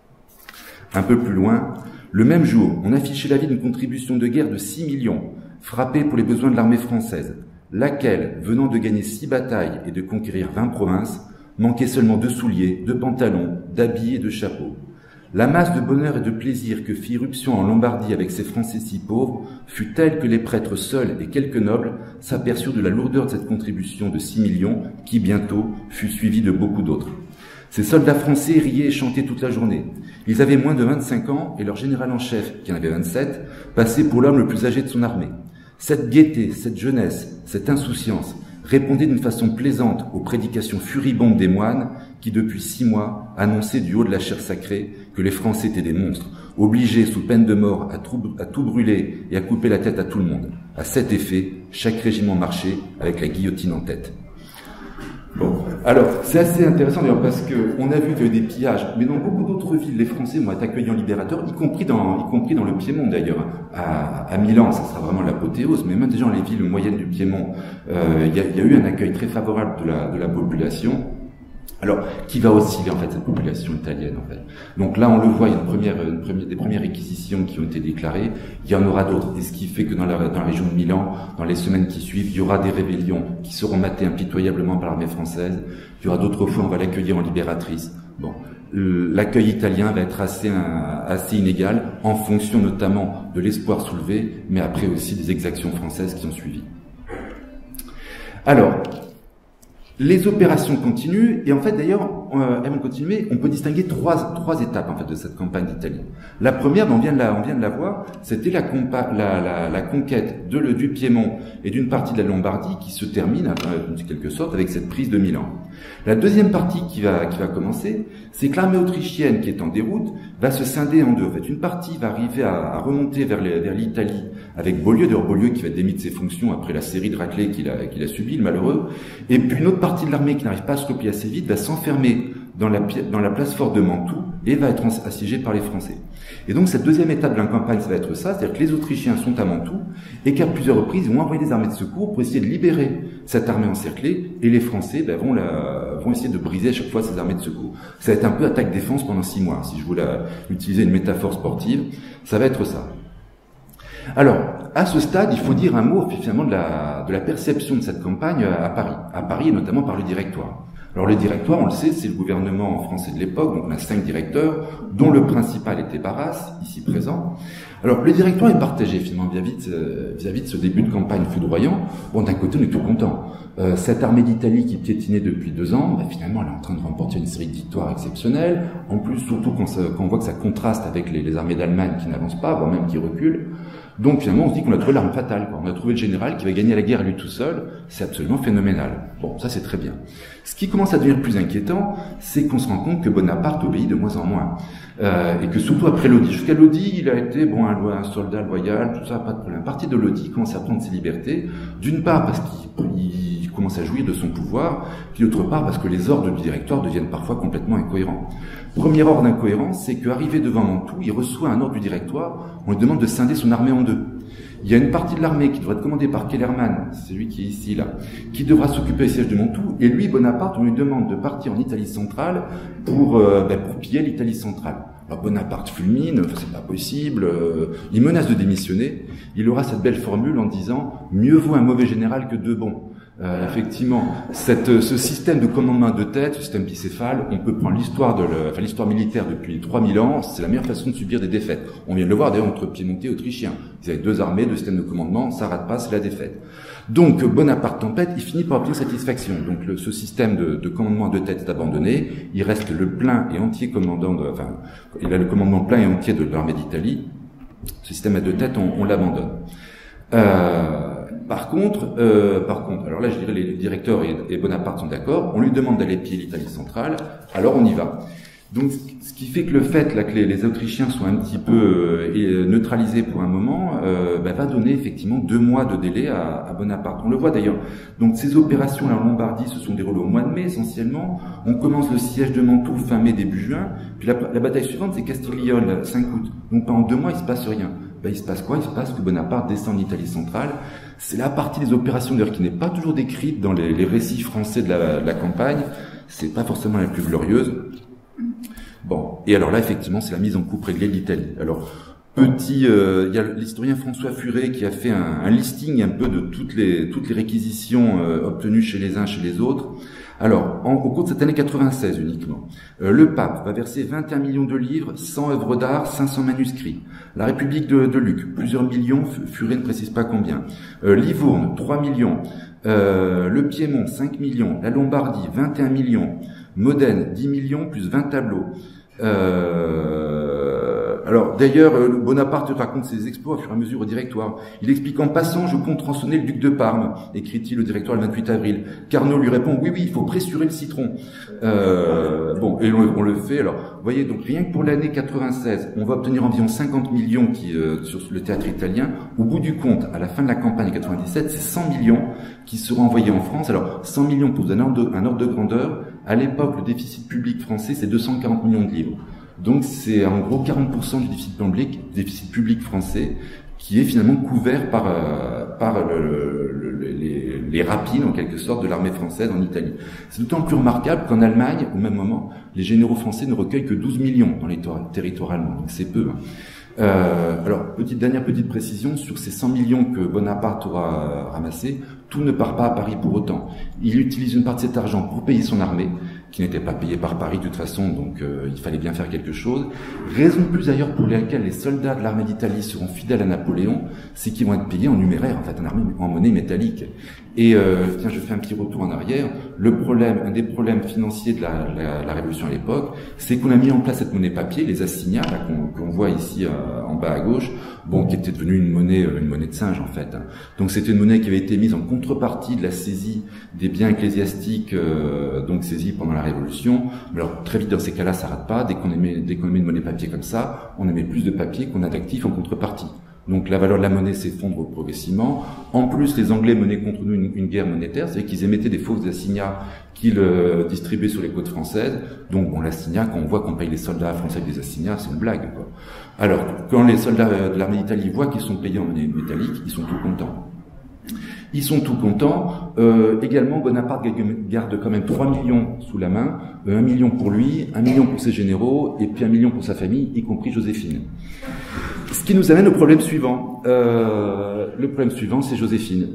Un peu plus loin, le même jour, on affichait l'avis d'une contribution de guerre de 6 millions, frappée pour les besoins de l'armée française, laquelle, venant de gagner 6 batailles et de conquérir 20 provinces, manquait seulement de souliers, de pantalons, d'habits et de chapeaux. La masse de bonheur et de plaisir que fit irruption en Lombardie avec ces Français si pauvres fut telle que les prêtres seuls et quelques nobles s'aperçurent de la lourdeur de cette contribution de 6 millions qui, bientôt, fut suivie de beaucoup d'autres. Ces soldats français riaient et chantaient toute la journée. Ils avaient moins de 25 ans et leur général en chef, qui en avait 27, passait pour l'homme le plus âgé de son armée. Cette gaieté, cette jeunesse, cette insouciance répondaient d'une façon plaisante aux prédications furibondes des moines qui, depuis 6 mois, annonçaient du haut de la chair sacrée que les Français étaient des monstres, obligés sous peine de mort à tout brûler et à couper la tête à tout le monde. À cet effet, chaque régiment marchait avec la guillotine en tête. Bon, alors, c'est assez intéressant d'ailleurs parce qu'on a vu qu'il y a eu des pillages, mais dans beaucoup d'autres villes, les Français vont être accueillis en libérateurs, y compris dans le Piémont d'ailleurs. À Milan, ça sera vraiment l'apothéose, mais même déjà dans les villes moyennes du Piémont, il y a eu un accueil très favorable de la population. Alors, qui va osciller en fait cette population italienne en fait. Donc là, on le voit, il y a des premières réquisitions qui ont été déclarées. Il y en aura d'autres. Et ce qui fait que dans la région de Milan, dans les semaines qui suivent, il y aura des rébellions qui seront matées impitoyablement par l'armée française. Il y aura d'autres fois, on va l'accueillir en libératrice. Bon, l'accueil italien va être assez inégal en fonction notamment de l'espoir soulevé, mais après aussi des exactions françaises qui ont suivi. Alors, les opérations continuent, et en fait d'ailleurs, elles vont continuer, on peut distinguer trois étapes en fait de cette campagne d'Italie. La première, on vient de la voir, c'était la conquête du Piémont et d'une partie de la Lombardie qui se termine, en quelque sorte, avec cette prise de Milan. La deuxième partie qui va commencer, c'est que l'armée autrichienne qui est en déroute va se scinder en deux. En fait, une partie va arriver à remonter vers l'Italie avec Beaulieu, d'ailleurs Beaulieu qui va être démis de ses fonctions après la série de raclées qu'il a subi, le malheureux, et puis une autre partie de l'armée qui n'arrive pas à se replier assez vite va s'enfermer dans la place forte de Mantoue et va être assiégée par les Français. Et donc cette deuxième étape de la campagne, ça va être ça, c'est-à-dire que les Autrichiens sont à Mantoue et qu'à plusieurs reprises, ils vont envoyer des armées de secours pour essayer de libérer cette armée encerclée, et les Français vont essayer de briser à chaque fois ces armées de secours. Ça va être un peu attaque-défense pendant 6 mois, si je voulais utiliser une métaphore sportive, ça va être ça. Alors, à ce stade, il faut dire un mot finalement de la perception de cette campagne à Paris et notamment par le Directoire. Alors le Directoire, on le sait, c'est le gouvernement français de l'époque, donc on a 5 directeurs, dont le principal était Barras, ici présent. Alors le Directoire est partagé finalement vis-à-vis de ce début de campagne foudroyant. Bon, d'un côté, on est tout content. Cette armée d'Italie qui piétinait depuis 2 ans, finalement, elle est en train de remporter une série de victoires exceptionnelles. En plus, surtout quand on voit que ça contraste avec les armées d'Allemagne qui n'avancent pas, voire même qui reculent. Donc finalement, on se dit qu'on a trouvé l'arme fatale, quoi. On a trouvé le général qui va gagner la guerre lui tout seul. C'est absolument phénoménal. Bon, ça c'est très bien. Ce qui commence à devenir plus inquiétant, c'est qu'on se rend compte que Bonaparte obéit de moins en moins. Et que surtout après Lodi. Jusqu'à Lodi, il a été un soldat loyal, tout ça, pas de problème. À partir de Lodi, il commence à prendre ses libertés. D'une part parce qu'il commence à jouir de son pouvoir, puis d'autre part parce que les ordres du Directoire deviennent parfois complètement incohérents. Premier ordre incohérent, c'est qu'arrivé devant Mantoue, il reçoit un ordre du Directoire, on lui demande de scinder son armée en 2. Il y a une partie de l'armée qui devrait être commandée par Kellermann, c'est lui qui est ici, là, qui devra s'occuper du siège de Mantoue, et lui, Bonaparte, on lui demande de partir en Italie centrale pour piller l'Italie centrale. Alors Bonaparte fulmine, c'est pas possible, il menace de démissionner, il aura cette belle formule en disant « mieux vaut un mauvais général que 2 bons ». Effectivement, ce système de commandement de tête, ce système bicéphale, on peut prendre l'histoire militaire depuis 3000 ans, c'est la meilleure façon de subir des défaites. On vient de le voir d'ailleurs entre Piémontais et Autrichiens. Ils avaient 2 armées, 2 systèmes de commandement, ça rate pas, c'est la défaite. Donc Bonaparte tempête, il finit par obtenir satisfaction. Donc ce système de commandement de tête est abandonné, il reste le plein et entier il a le commandement plein et entier de l'armée d'Italie. Ce système de tête, on l'abandonne. Par contre, alors là je dirais les directeurs et Bonaparte sont d'accord, on lui demande d'aller piller l'Italie centrale, alors on y va. Donc ce qui fait que le fait là, que les Autrichiens sont un petit peu neutralisés pour un moment, va donner effectivement 2 mois de délai à Bonaparte. On le voit d'ailleurs. Donc ces opérations là en Lombardie se sont déroulées au mois de mai essentiellement. On commence le siège de Mantoue fin mai début juin, puis la bataille suivante c'est Castiglione 5 août. Donc pendant 2 mois il se passe rien. Il se passe quoi? Il se passe que Bonaparte descend en Italie centrale. C'est la partie des opérations d'ailleurs qui n'est pas toujours décrite dans les récits français de la campagne. C'est pas forcément la plus glorieuse. Bon, et alors là effectivement c'est la mise en coupe réglée de l'Italie. Alors il y a l'historien François Furet qui a fait un listing un peu de toutes les réquisitions obtenues chez les uns, chez les autres. Alors, au cours de cette année 96 uniquement, le pape va verser 21 millions de livres, 100 œuvres d'art, 500 manuscrits. La République de Lucques, plusieurs millions, Furet ne précise pas combien. Livourne, 3 millions. Le Piémont, 5 millions. La Lombardie, 21 millions. Modène, 10 millions plus 20 tableaux. Alors, d'ailleurs, Bonaparte raconte ses exploits au fur et à mesure au Directoire. Il explique en passant, je compte rançonner le duc de Parme, écrit-il au Directoire le 28 avril. Carnot lui répond, oui, il faut pressurer le citron. Et on le fait. Alors, vous voyez, donc rien que pour l'année 96, on va obtenir environ 50 millions sur le théâtre italien. Au bout du compte, à la fin de la campagne 97, c'est 100 millions qui seront envoyés en France. Alors, 100 millions pour vous donner un ordre de grandeur. À l'époque, le déficit public français, c'est 240 millions de livres. Donc c'est en gros 40% du déficit public français qui est finalement couvert par les rapines en quelque sorte de l'armée française en Italie. C'est d'autant plus remarquable qu'en Allemagne, au même moment, les généraux français ne recueillent que 12 millions dans les territoires allemands, donc c'est peu. Alors, dernière petite précision, sur ces 100 millions que Bonaparte aura ramassés, tout ne part pas à Paris pour autant. Il utilise une partie de cet argent pour payer son armée, qui n'était pas payée par Paris de toute façon, donc il fallait bien faire quelque chose. Raison de plus d'ailleurs pour laquelle les soldats de l'armée d'Italie seront fidèles à Napoléon, c'est qu'ils vont être payés en numéraire, en fait, en monnaie métallique. Et tiens, je fais un petit retour en arrière. Un des problèmes financiers de la Révolution à l'époque, c'est qu'on a mis en place cette monnaie papier, les assignats qu'on voit ici en bas à gauche, qui était devenue une monnaie de singe en fait. Donc c'était une monnaie qui avait été mise en contrepartie de la saisie des biens ecclésiastiques, donc saisis pendant la Révolution. Mais alors très vite dans ces cas-là, ça rate pas. Dès qu'on émet une monnaie papier comme ça, on émet plus de papier qu'on a d'actifs en contrepartie. Donc la valeur de la monnaie s'effondre progressivement. En plus, les Anglais menaient contre nous une guerre monétaire, c'est-à-dire qu'ils émettaient des fausses assignats qu'ils distribuaient sur les côtes françaises. Donc bon, l'assignat, quand on voit qu'on paye les soldats français avec des assignats, c'est une blague, quoi. Alors, quand les soldats de l'armée d'Italie voient qu'ils sont payés en monnaie métallique, ils sont tout contents. Ils sont tout contents. Également, Bonaparte garde quand même 3 millions sous la main, 1 million pour lui, 1 million pour ses généraux, et puis 1 million pour sa famille, y compris Joséphine. Ce qui nous amène au problème suivant. Le problème suivant, c'est Joséphine.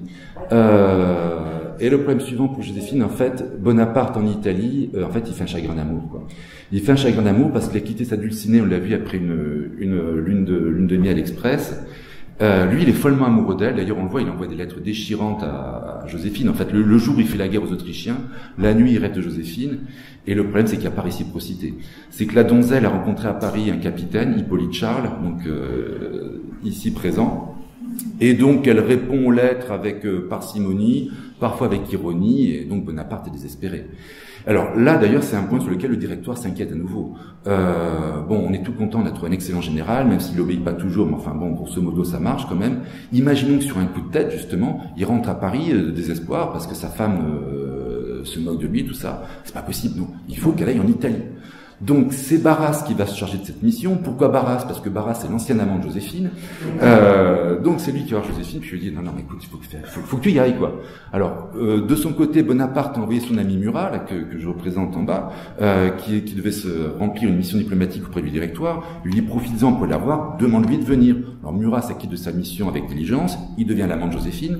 Et le problème suivant pour Joséphine, en fait, Bonaparte en Italie, en fait, il fait un chagrin d'amour, quoi. Il fait un chagrin d'amour parce qu'il a quitté sa dulcinée, on l'a vu après une lune de miel express. Lui, il est follement amoureux d'elle. D'ailleurs, on le voit, il envoie des lettres déchirantes à Joséphine. En fait, le jour, il fait la guerre aux Autrichiens. La nuit, il rêve de Joséphine. Et le problème, c'est qu'il n'y a pas réciprocité. C'est que la donzelle a rencontré à Paris un capitaine, Hippolyte Charles, donc ici présent. Et donc, elle répond aux lettres avec parcimonie, parfois avec ironie, et donc Bonaparte est désespéré. Alors là, d'ailleurs, c'est un point sur lequel le directoire s'inquiète à nouveau. Bon, on est tout content, on a trouvé un excellent général, même s'il n'obéit pas toujours, mais enfin bon, grosso modo, ça marche quand même. Imaginons que sur un coup de tête, justement, il rentre à Paris de désespoir parce que sa femme se moque de lui, tout ça. C'est pas possible, non. Il faut qu'elle aille en Italie. Donc c'est Barras qui va se charger de cette mission. Pourquoi Barras? Parce que Barras est l'ancien amant de Joséphine. Donc c'est lui qui va voir Joséphine, puis je lui dis non mais écoute, il faut que tu y ailles, quoi. Alors de son côté, Bonaparte a envoyé son ami Murat, là, que je représente en bas, qui devait se remplir une mission diplomatique auprès du directoire. Lui dit profites-en pour l'avoir, demande-lui de venir. Alors Murat s'acquitte de sa mission avec diligence, il devient l'amant de Joséphine.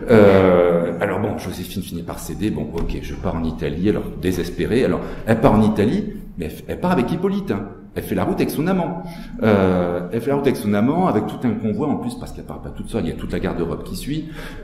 Alors bon, Joséphine finit par céder. Bon, ok, je pars en Italie. Alors désespérée, alors elle part en Italie. Mais elle part avec Hippolyte, hein. Elle fait la route avec son amant. Elle fait la route avec son amant, avec tout un convoi en plus, parce qu'elle part pas toute seule, il y a toute la garde-robe qui suit.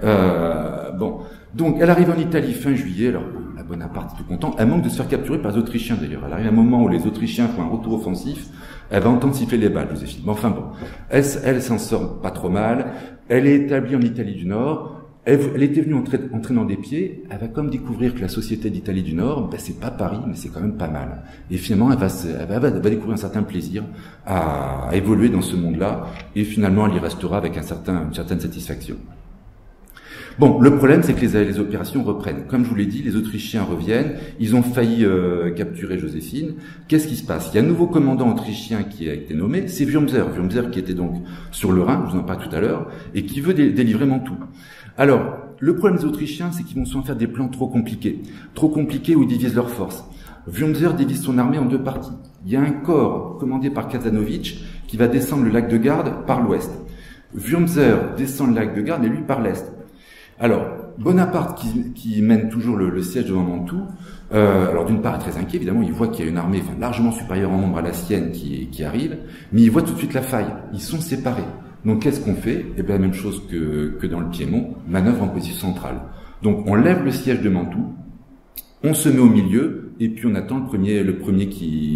Bon. Donc, elle arrive en Italie fin juillet, alors, la Bonaparte est tout content. Elle manque de se faire capturer par les Autrichiens, d'ailleurs. Elle arrive à un moment où les Autrichiens font un retour offensif. Elle va entendre siffler les balles, Joséphine. Mais enfin bon. Elle s'en sort pas trop mal. Elle est établie en Italie du Nord. Elle était venue en traînant des pieds, elle va comme découvrir que la société d'Italie du Nord, ben c'est pas Paris, mais c'est quand même pas mal. Et finalement, elle va découvrir un certain plaisir à évoluer dans ce monde-là, et finalement, elle y restera avec une certaine satisfaction. Bon, le problème, c'est que les opérations reprennent. Comme je vous l'ai dit, les Autrichiens reviennent, ils ont failli capturer Joséphine. Qu'est-ce qui se passe? Il y a un nouveau commandant autrichien qui a été nommé, c'est Wurmser qui était donc sur le Rhin, je vous en parle tout à l'heure, et qui veut délivrer Mantoue. Alors, le problème des Autrichiens, c'est qu'ils vont souvent faire des plans trop compliqués où ils divisent leurs forces. Wurmser divise son armée en deux parties. Il y a un corps commandé par Kazanovic qui va descendre le lac de Garde par l'ouest. Wurmser descend le lac de Garde et lui par l'est. Alors, Bonaparte qui mène toujours le siège devant Mantoue, alors d'une part est très inquiet, évidemment, il voit qu'il y a une armée largement supérieure en nombre à la sienne qui arrive, mais il voit tout de suite la faille. Ils sont séparés. Donc qu'est-ce qu'on fait? Eh bien la même chose que dans le Piémont, manœuvre en position centrale. Donc on lève le siège de Mantoue, on se met au milieu, et puis on attend le premier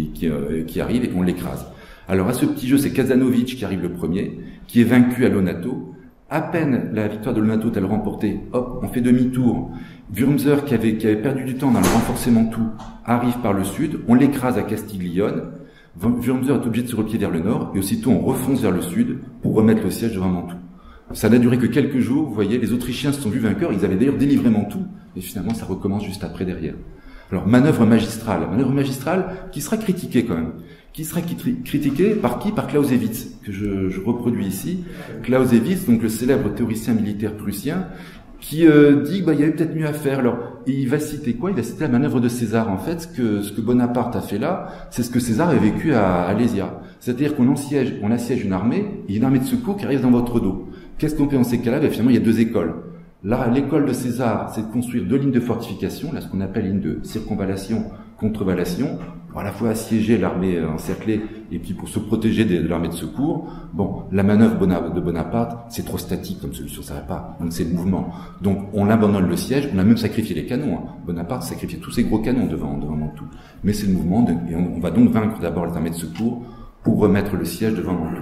qui arrive et on l'écrase. Alors à ce petit jeu, c'est Kazanovic qui arrive le premier, qui est vaincu à Lonato. À peine la victoire de Lonato est-elle remportée, hop, on fait demi-tour. Wurmser qui avait perdu du temps dans le renforcement Mantoue arrive par le sud, on l'écrase à Castiglione. Wurmser est obligé de se replier vers le nord, et aussitôt on refonce vers le sud pour remettre le siège devant Mantoue. Ça n'a duré que quelques jours, vous voyez, les Autrichiens se sont vus vainqueurs, ils avaient d'ailleurs délivré Mantoue, et finalement ça recommence juste après derrière. Alors, manœuvre magistrale qui sera critiquée quand même. Qui sera critiquée par qui? Par Clausewitz, que je reproduis ici. Clausewitz, donc le célèbre théoricien militaire prussien, qui dit il y avait peut-être mieux à faire. Alors, et il va citer quoi? Il va citer la manœuvre de César. En fait, ce que Bonaparte a fait là, c'est ce que César a vécu à Alésia. C'est-à-dire qu'on assiège une armée, et une armée de secours qui arrive dans votre dos. Qu'est-ce qu'on fait dans ces cas-là? Finalement, il y a deux écoles. Là, l'école de César, c'est de construire deux lignes de fortification, là, ce qu'on appelle ligne de circonvallation, contrevallation, pour à la fois assiéger l'armée encerclée et puis pour se protéger de l'armée de secours. Bon, la manœuvre de Bonaparte, c'est trop statique comme solution, ça va pas. Donc c'est le mouvement. Donc on abandonne le siège, on a même sacrifié les canons. Hein. Bonaparte a sacrifié tous ses gros canons devant Mantoue. Mais c'est le mouvement, et on va donc vaincre d'abord les armées de secours pour remettre le siège devant Mantoue.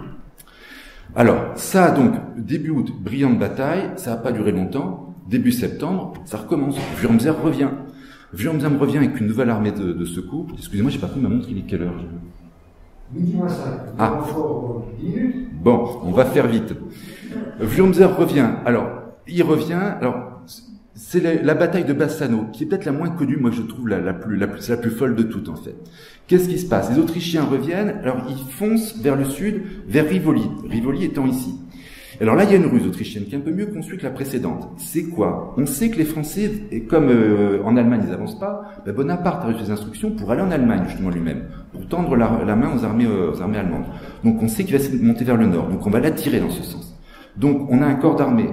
Alors, ça donc, début août, brillante bataille, ça n'a pas duré longtemps. Début septembre, ça recommence. Wurmser revient. Wurmser revient avec une nouvelle armée de secours. Excusez-moi, j'ai pas pris ma montre, il est quelle heure? Midi moins 5. Ah. Encore 10 minutes. Bon, on va faire vite. Wurmser revient. Alors, il revient. Alors, c'est la bataille de Bassano, qui est peut-être la moins connue, moi je trouve la plus folle de toutes en fait. Qu'est-ce qui se passe? Les Autrichiens reviennent, alors ils foncent vers le sud, vers Rivoli. Rivoli étant ici. Alors là, il y a une ruse autrichienne qui est un peu mieux construite que la précédente. C'est quoi? On sait que les Français, et comme en Allemagne ils n'avancent pas, Bonaparte a reçu des instructions pour aller en Allemagne justement lui-même, pour tendre la main aux armées allemandes. Donc on sait qu'il va essayer de monter vers le nord, donc on va l'attirer dans ce sens. Donc on a un corps d'armée,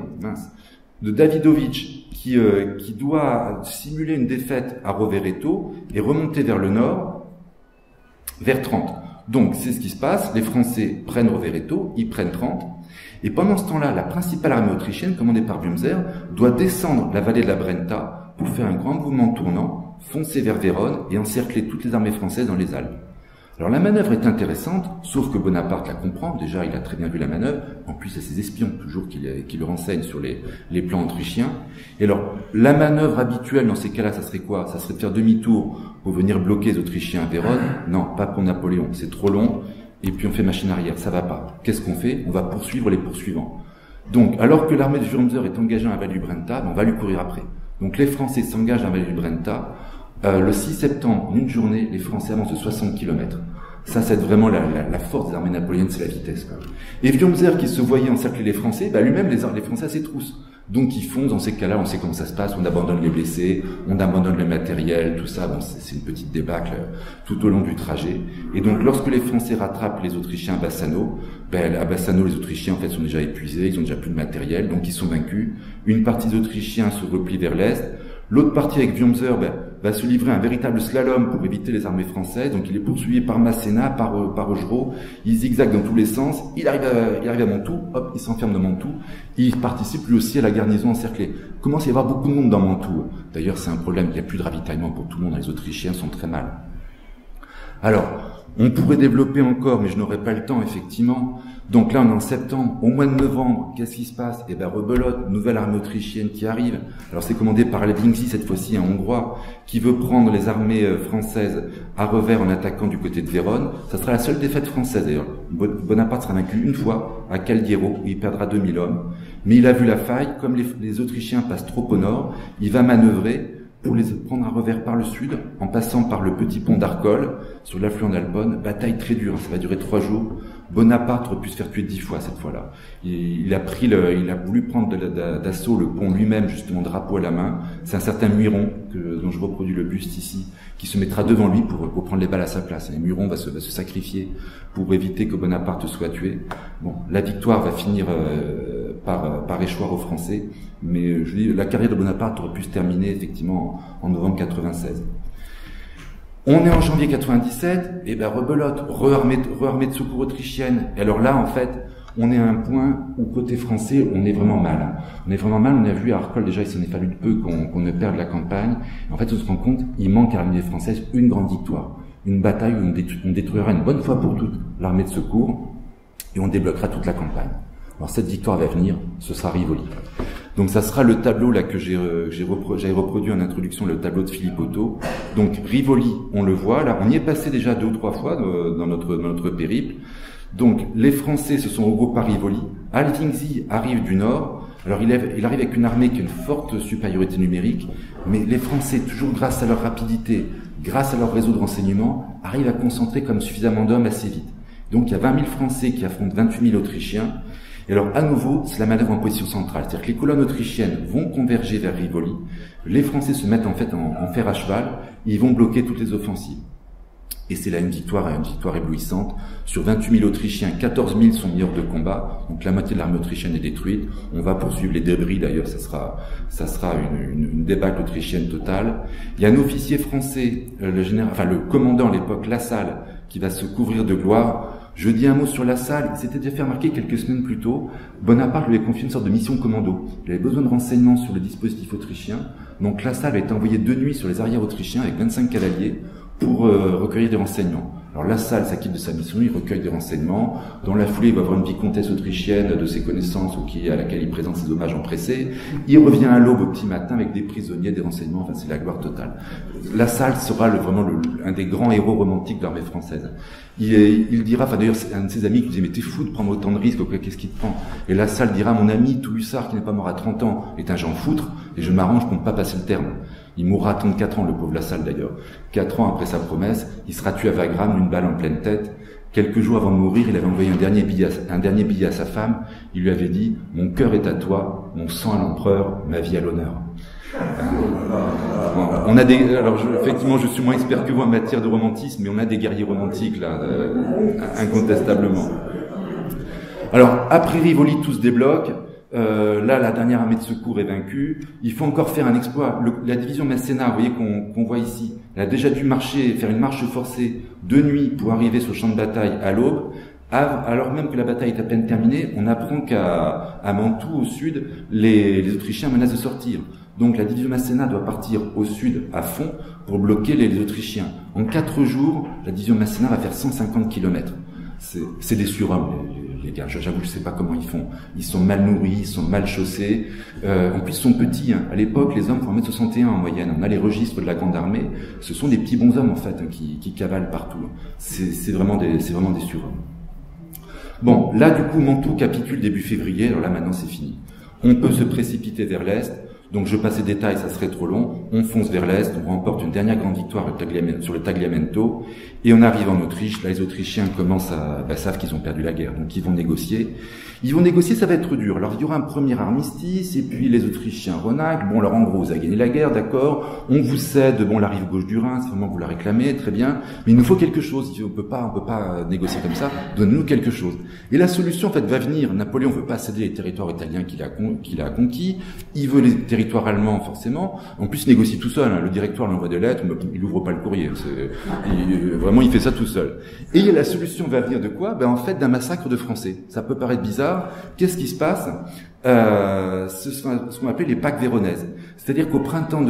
de Davidovich qui doit simuler une défaite à Rovereto et remonter vers le nord, vers Trente. Donc c'est ce qui se passe, les Français prennent Rovereto, ils prennent Trente, et pendant ce temps-là, la principale armée autrichienne, commandée par Wurmser, doit descendre la vallée de la Brenta pour faire un grand mouvement tournant, foncer vers Vérone et encercler toutes les armées françaises dans les Alpes. Alors la manœuvre est intéressante, sauf que Bonaparte la comprend, déjà il a très bien vu la manœuvre, en plus il y a ses espions toujours qui le renseignent sur les plans autrichiens. Et alors la manœuvre habituelle dans ces cas-là, ça serait quoi? Ça serait de faire demi-tour pour venir bloquer les Autrichiens à Vérone. Non, pas pour Napoléon, c'est trop long, et puis on fait machine arrière, ça va pas. Qu'est-ce qu'on fait? On va poursuivre les poursuivants. Donc alors que l'armée de Wurmser est engagée dans la vallée du Brenta, on va lui courir après. Donc les Français s'engagent dans la vallée du Brenta. Le 6 septembre, en une journée, les Français avancent de 60 km. Ça, c'est vraiment la force des armées napoléoniennes, c'est la vitesse, quoi. Et Wurmser, qui se voyait encercler les Français, lui-même, les Français à ses trousses. Donc, ils foncent dans ces cas-là, on sait comment ça se passe, on abandonne les blessés, on abandonne le matériel, tout ça, bon, c'est une petite débâcle tout au long du trajet. Et donc, lorsque les Français rattrapent les Autrichiens à Bassano, à Bassano, les Autrichiens, en fait, sont déjà épuisés, ils ont déjà plus de matériel, donc ils sont vaincus. Une partie des Autrichiens se replie vers l'est. L'autre partie avec Wurmser va se livrer à un véritable slalom pour éviter les armées françaises. Donc il est poursuivi par Masséna, par Augereau. Il zigzague dans tous les sens. Il arrive à Mantoue. Hop, il s'enferme dans Mantoue. Il participe lui aussi à la garnison encerclée. Il commence à y avoir beaucoup de monde dans Mantoue. D'ailleurs, c'est un problème. Il n'y a plus de ravitaillement pour tout le monde. Les Autrichiens sont très mal. Alors, on pourrait développer encore, mais je n'aurai pas le temps, effectivement. Donc là, on est en septembre. Au mois de novembre, qu'est-ce qui se passe? rebelote, nouvelle armée autrichienne qui arrive. Alors c'est commandé par Levingsi, cette fois-ci un Hongrois, qui veut prendre les armées françaises à revers en attaquant du côté de Vérone. Ça sera la seule défaite française, d'ailleurs. Bonaparte sera vaincu une fois, à Caldiero, où il perdra 2000 hommes. Mais il a vu la faille. Comme les Autrichiens passent trop au nord, il va manœuvrer pour les prendre à revers par le sud, en passant par le petit pont d'Arcole, sur l'affluent d'Albonne. Bataille très dure, ça va durer 3 jours. Bonaparte aurait pu se faire tuer 10 fois cette fois-là. Il a voulu prendre d'assaut le pont lui-même, justement, drapeau à la main. C'est un certain Muiron, dont je reproduis le buste ici, qui se mettra devant lui pour prendre les balles à sa place. Et Muiron va se sacrifier pour éviter que Bonaparte soit tué. Bon, la victoire va finir par échoir aux Français, mais je dis, la carrière de Bonaparte aurait pu se terminer effectivement en novembre 96. On est en janvier 97, et rebelote, re-armée de secours autrichienne. Et alors là, en fait, on est à un point où, côté français, on est vraiment mal. On est vraiment mal, on a vu à Arcole, déjà, il s'en est fallu de peu qu'on ne perde la campagne. Et en fait, on se rend compte, il manque à l'armée française une grande victoire. Une bataille où on détruira une bonne fois pour toutes l'armée de secours, et on débloquera toute la campagne. Alors cette victoire va venir, ce sera Rivoli. Donc ça sera le tableau là que j'avais reproduit en introduction, le tableau de Philippe Otto. Donc Rivoli, on le voit là, on y est passé déjà 2 ou 3 fois dans notre périple. Donc les Français se sont regroupés par Rivoli. Alvingzi arrive du nord. Alors il arrive avec une armée qui a une forte supériorité numérique, mais les Français, toujours grâce à leur rapidité, grâce à leur réseau de renseignement, arrivent à concentrer comme suffisamment d'hommes assez vite. Donc il y a 20 000 Français qui affrontent 28 000 Autrichiens. Et alors, à nouveau, c'est la manœuvre en position centrale. C'est-à-dire que les colonnes autrichiennes vont converger vers Rivoli. Les Français se mettent en fait en fer à cheval. Et ils vont bloquer toutes les offensives. Et c'est là une victoire éblouissante. Sur 28 000 Autrichiens, 14 000 sont mis hors de combat. Donc la moitié de l'armée autrichienne est détruite. On va poursuivre les débris d'ailleurs. Ça sera une débâcle autrichienne totale. Il y a un officier français, le commandant à l'époque, Lassalle, qui va se couvrir de gloire. Je dis un mot sur Lassalle, il s'était déjà fait remarquer quelques semaines plus tôt. Bonaparte lui avait confié une sorte de mission commando. Il avait besoin de renseignements sur le dispositif autrichien. Donc Lassalle a été envoyé 2 nuits sur les arrières autrichiens avec 25 cavaliers pour recueillir des renseignements. Alors La Salle s'acquitte de sa mission, il recueille des renseignements. Dans la foulée, il va voir une vicomtesse autrichienne de ses connaissances à laquelle il présente ses hommages empressés. Il revient à l'aube au petit matin avec des prisonniers, des renseignements, enfin c'est la gloire totale. La Salle sera vraiment un des grands héros romantiques de l'armée française. Il dira, enfin d'ailleurs c'est un de ses amis qui disait mais t'es fou de prendre autant de risques, qu'est-ce qui te prend? Et La Salle dira, mon ami tout hussard qui n'est pas mort à 30 ans est un Jean Foutre et je m'arrange pour ne pas passer le terme. Il mourra à 34 ans, le pauvre La Salle d'ailleurs. 4 ans après sa promesse, il sera tué à Wagram, une balle en pleine tête. Quelques jours avant de mourir, il avait envoyé un dernier billet à sa femme. Il lui avait dit « Mon cœur est à toi, mon sang à l'empereur, ma vie à l'honneur ». On a effectivement, je suis moins expert que vous en matière de romantisme, mais on a des guerriers romantiques là, incontestablement. Alors, après Rivoli, tout se débloque. Là, la dernière armée de secours est vaincue. Il faut encore faire un exploit. La division Masséna, vous voyez qu'on voit ici, elle a déjà dû faire une marche forcée de nuit pour arriver sur le champ de bataille à l'aube. Alors même que la bataille est à peine terminée, on apprend qu'à Mantoue, au sud, les Autrichiens menacent de sortir. Donc la division Masséna doit partir au sud à fond pour bloquer les Autrichiens. En 4 jours, la division Masséna va faire 150 km. C'est des surhommes, les gars. J'avoue, je sais pas comment ils font. Ils sont mal nourris, ils sont mal chaussés. En plus, ils sont petits. Hein. À l'époque, les hommes font 1m61 en moyenne. On a les registres de la Grande Armée. Ce sont des petits bonshommes, en fait, hein, qui cavalent partout. C'est vraiment des surhommes. Bon, là, du coup, Mantoue capitule début février. Alors là, maintenant, c'est fini. On peut se précipiter vers l'Est. Donc, je passe les détails, ça serait trop long. On fonce vers l'Est, on remporte une dernière grande victoire sur le Tagliamento, et on arrive en Autriche. Là, les Autrichiens savent qu'ils ont perdu la guerre, donc ils vont négocier. Ça va être dur. Alors, il y aura un premier armistice, et puis les Autrichiens renâclent. Bon, alors en gros, vous avez gagné la guerre, d'accord. On vous cède, la rive gauche du Rhin, c'est vraiment vous la réclamez, très bien. Mais il nous faut quelque chose. On peut pas négocier comme ça. Donnez-nous quelque chose. Et la solution, en fait, va venir. Napoléon veut pas céder les territoires italiens qu'il a conquis. Il veut les territoires allemands, forcément. En plus, il négocie tout seul. Hein. Le directoire lui envoie des lettres, mais il ouvre pas le courrier. Vraiment, il fait ça tout seul. Et la solution va venir de quoi? En fait, d'un massacre de Français. Ça peut paraître bizarre. Qu'est-ce qui se passe? Ce sont ce qu'on appelait les Pâques véronaises. C'est-à-dire qu'au printemps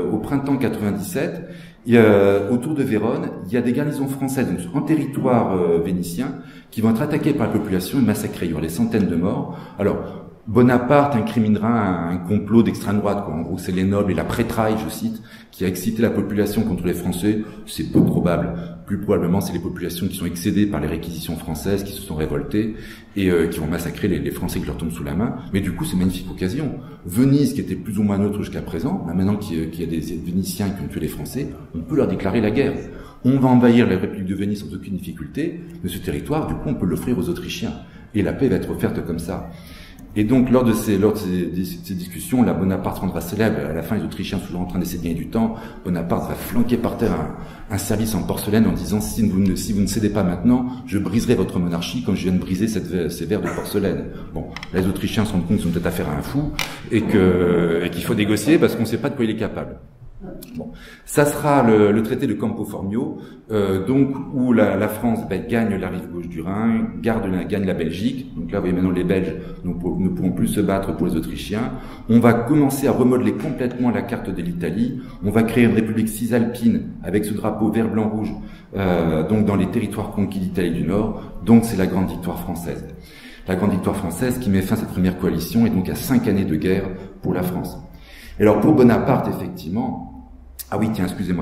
97, autour de Vérone, il y a des garnisons françaises, donc en territoire vénitien, qui vont être attaquées par la population et massacrées. Il y aura des centaines de morts. Alors, Bonaparte incriminera un complot d'extrême droite, quoi. En gros, c'est les nobles et la prêtraille, je cite, qui a excité la population contre les Français. C'est peu probable. Plus probablement, c'est les populations qui sont excédées par les réquisitions françaises, qui se sont révoltées et qui vont massacrer les Français qui leur tombent sous la main. Mais du coup, c'est une magnifique occasion. Venise, qui était plus ou moins neutre jusqu'à présent, maintenant qu'il y a des Vénitiens qui ont tué les Français, on peut leur déclarer la guerre. On va envahir la République de Venise sans aucune difficulté, mais ce territoire, du coup, on peut l'offrir aux Autrichiens. Et la paix va être offerte comme ça. Et donc, lors de ces discussions, la Bonaparte rendra célèbre. À la fin, les Autrichiens sont toujours en train d'essayer de gagner du temps. Bonaparte va flanquer par terre un service en porcelaine en disant si vous ne cédez pas maintenant, je briserai votre monarchie comme je viens de briser ces verres de porcelaine. Bon, là, les Autrichiens se rendent compte qu'ils ont peut-être affaire à un fou et qu'il faut négocier parce qu'on ne sait pas de quoi il est capable. Bon, ça sera le traité de Campo Formio, donc où la France gagne la rive gauche du Rhin, gagne la Belgique. Donc là, vous voyez maintenant les Belges ne pourront plus se battre pour les Autrichiens. On va commencer à remodeler complètement la carte de l'Italie. On va créer une république cisalpine avec ce drapeau vert, blanc, rouge, donc dans les territoires conquis d'Italie du Nord. Donc c'est la grande victoire française. La grande victoire française qui met fin à cette première coalition et donc à 5 années de guerre pour la France. Et alors pour Bonaparte, effectivement, ah oui, tiens, excusez-moi,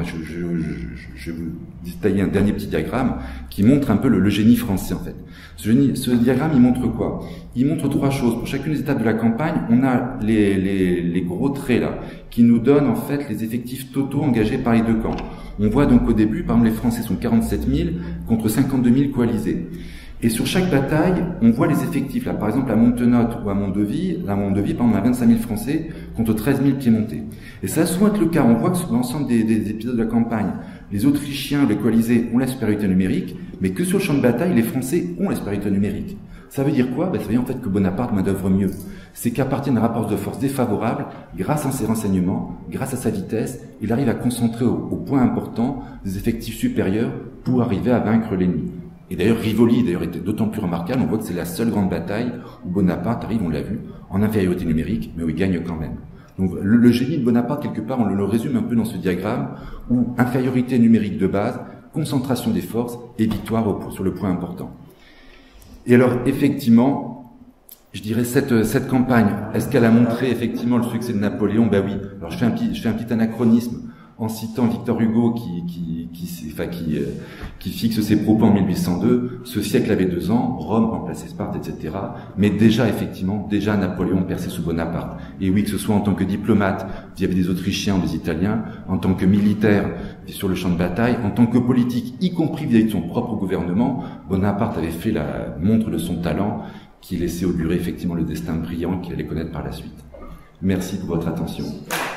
je vais vous détailler un dernier petit diagramme qui montre un peu le génie français, en fait. Ce diagramme, il montre quoi? Il montre 3 choses. Pour chacune des étapes de la campagne, on a les gros traits, là, qui nous donnent, en fait, les effectifs totaux engagés par les deux camps. On voit donc au début, par exemple, les Français sont 47 000 contre 52 000 coalisés. Et sur chaque bataille, on voit les effectifs. Là, par exemple, à Montenotte ou à Mondovì, par exemple, on a 25 000 Français contre 13 000 Piémontais. Et ça va souvent être le cas. On voit que sur l'ensemble des épisodes de la campagne, les Autrichiens, les coalisés ont la supériorité numérique, mais que sur le champ de bataille, les Français ont la supériorité numérique. Ça veut dire quoi? Ça veut dire en fait que Bonaparte manœuvre mieux. C'est qu'à partir d'un rapport de force défavorable, grâce à ses renseignements, grâce à sa vitesse, il arrive à concentrer au point important des effectifs supérieurs pour arriver à vaincre l'ennemi. Et d'ailleurs, Rivoli était d'autant plus remarquable, on voit que c'est la seule grande bataille où Bonaparte arrive, on l'a vu, en infériorité numérique, mais où il gagne quand même. Donc le génie de Bonaparte, quelque part, on le résume un peu dans ce diagramme, où infériorité numérique de base, concentration des forces et victoire sur le point important. Et alors, effectivement, je dirais cette campagne, est-ce qu'elle a montré effectivement le succès de Napoléon? Ben oui. Alors je fais un petit anachronisme en citant Victor Hugo qui fixe ses propos en 1802. Ce siècle avait 2 ans, Rome remplaçait Sparte, etc. Mais déjà Napoléon perçait sous Bonaparte. Et oui, que ce soit en tant que diplomate vis-à-vis des Autrichiens ou des Italiens, en tant que militaire sur le champ de bataille, en tant que politique, y compris vis-à-vis de son propre gouvernement, Bonaparte avait fait la montre de son talent, qui laissait augurer effectivement le destin brillant qu'il allait connaître par la suite. Merci pour votre attention.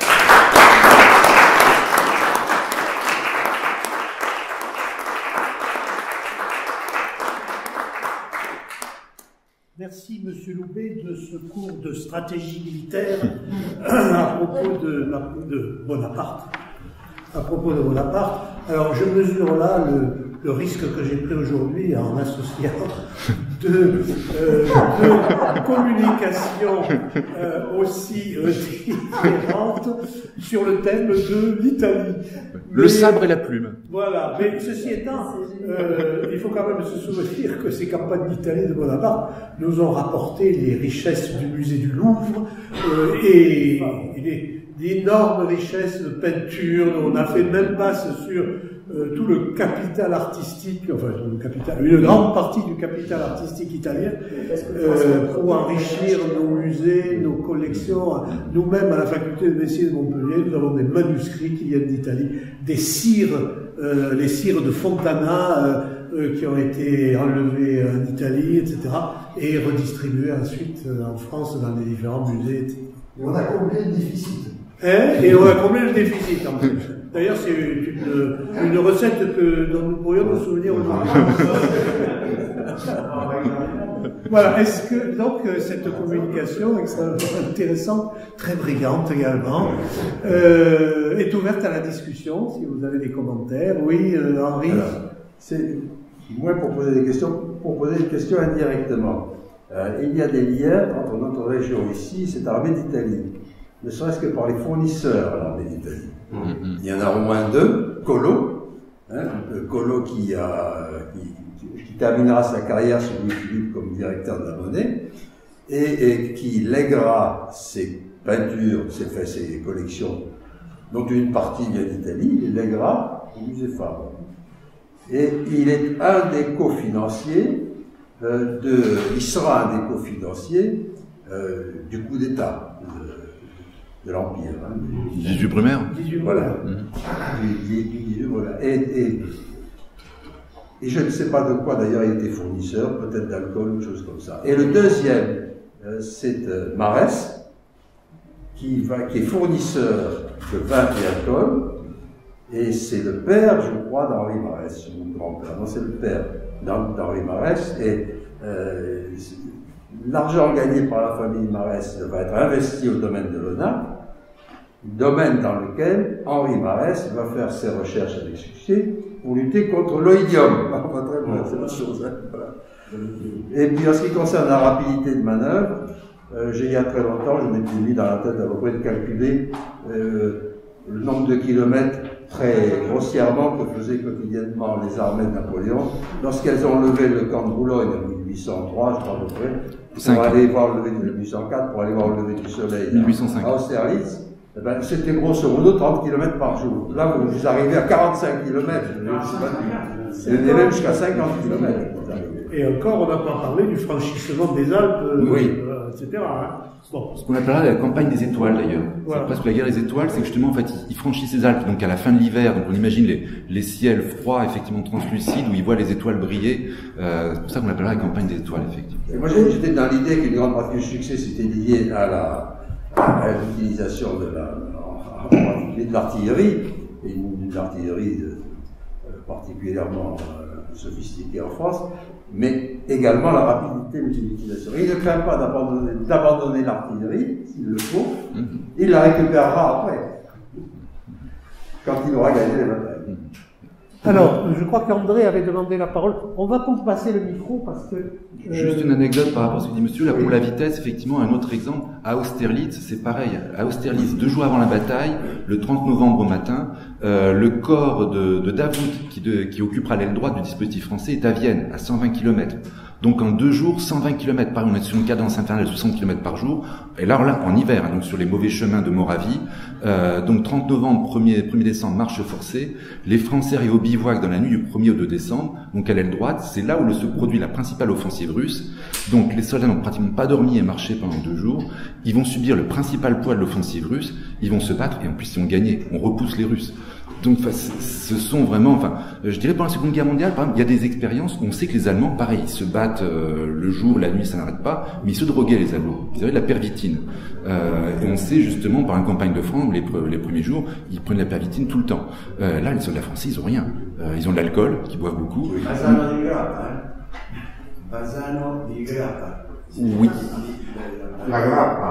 Merci, Monsieur Loubet, de ce cours de stratégie militaire à propos de Bonaparte. À propos de Bonaparte. Alors, je mesure là le risque que j'ai pris aujourd'hui en associant deux communications aussi différentes sur le thème de l'Italie. Le sabre et la plume. Voilà, mais ceci étant, il faut quand même se souvenir que ces campagnes d'Italie de Bonaparte nous ont rapporté les richesses du musée du Louvre et d'énormes richesses de peinture. On a fait même passe sur tout le capital artistique, enfin une grande partie du capital artistique italien pour enrichir nos musées, nos collections. Nous-mêmes, à la faculté de médecine de Montpellier, nous avons des manuscrits qui viennent d'Italie, des cires, les cires de Fontana qui ont été enlevées en Italie, etc., et redistribuées ensuite en France dans les différents musées, etc. Et on a comblé le déficit. Et on a comblé le déficit, en plus. D'ailleurs, c'est une recette dont nous pourrions nous souvenir aujourd'hui. Voilà. Est-ce que, donc, cette communication extrêmement intéressante, très brillante également, est ouverte à la discussion, si vous avez des commentaires. Oui, Henri. C'est moi pour poser des questions, indirectement. Il y a des liens entre notre région ici et cette armée d'Italie, ne serait-ce que par les fournisseurs à l'armée d'Italie. Il y en a au moins 2, Collot, Collot qui terminera sa carrière sur Louis-Philippe comme directeur de la monnaie, et qui lèguera ses peintures, ses collections, dont une partie vient d'Italie, il les lèguera au musée Fabre. Et il est un des cofinanciers il sera un des cofinanciers du coup d'État de l'Empire. 18 Brumaire. Voilà. Voilà. Et je ne sais pas de quoi d'ailleurs il était fournisseur, peut-être d'alcool ou chose comme ça. Et le deuxième, c'est Marès, qui est fournisseur de vin et alcool, et c'est le père, je crois, d'Henri Marès, mon grand-père. Non, c'est le père d'Henri Marès, et l'argent gagné par la famille Marès va être investi au domaine de l'ONAC, domaine dans lequel Henri Marès va faire ses recherches avec succès pour lutter contre l'oïdium. C'est autre chose. Hein, voilà. Et puis en ce qui concerne la rapidité de manœuvre, il y a très longtemps, je m'étais mis dans la tête à peu près de calculer le nombre de kilomètres très grossièrement que faisaient quotidiennement les armées de Napoléon lorsqu'elles ont levé le camp de Boulogne en 1803, je crois à peu près, pour aller voir le lever de 1804, pour aller voir le lever du soleil 1805. À Austerlitz. Eh ben, c'était grosso modo 30 km par jour. Là, vous arrivez à 45 km, et même jusqu'à 50 km. Et encore, on n'a pas parlé du franchissement des Alpes, oui. Etc. Hein. Bon. Ce qu'on appellera la campagne des étoiles d'ailleurs. Voilà. C'est presque la guerre des étoiles, c'est que justement en fait ils franchissent les Alpes, donc à la fin de l'hiver, donc on imagine les ciels froids, effectivement translucides, où ils voient les étoiles briller. C'est pour ça qu'on appellera la campagne des étoiles, effectivement. Et moi j'étais dans l'idée qu'une grande partie du succès c'était lié à l'utilisation en particulier de l'artillerie, et une artillerie particulièrement sophistiquée en France, mais également la rapidité de l'utilisation. Il ne craint pas d'abandonner l'artillerie, s'il le faut, il la récupérera après, quand il aura gagné les batailles. Alors, je crois qu'André avait demandé la parole. On va passer le micro parce que... Juste une anecdote par rapport à ce que dit monsieur, là, pour la vitesse, effectivement, un autre exemple, à Austerlitz, c'est pareil. À Austerlitz, 2 jours avant la bataille, le 30 novembre au matin, le corps de Davout, qui occupera l'aile droite du dispositif français, est à Vienne, à 120 km. Donc en 2 jours, 120 km par jour, on est sur une cadence infernale de 60 km par jour, et là en hiver, hein, donc sur les mauvais chemins de Moravie. Donc 30 novembre, 1er décembre, marche forcée. Les Français arrivent au bivouac dans la nuit du 1er au 2 décembre, donc à l'aile droite, c'est là où se produit la principale offensive russe. Donc les soldats n'ont pratiquement pas dormi et marché pendant 2 jours. Ils vont subir le principal poids de l'offensive russe, ils vont se battre, et en plus ils ont gagné, on repousse les Russes. Donc, ce sont vraiment, je dirais pendant la Seconde Guerre mondiale, par exemple, il y a des expériences où on sait que les Allemands, pareil, ils se battent le jour, la nuit, ça n'arrête pas, mais ils se droguaient, les Allemands. Ils avaient de la pervitine. Et on sait justement, par une campagne de France, les premiers jours, ils prennent la pervitine tout le temps. Là, les soldats français, ils ont rien. Ils ont de l'alcool, qui boivent beaucoup. Bassano di grappa, Bassano di grappa. Oui. La grappa.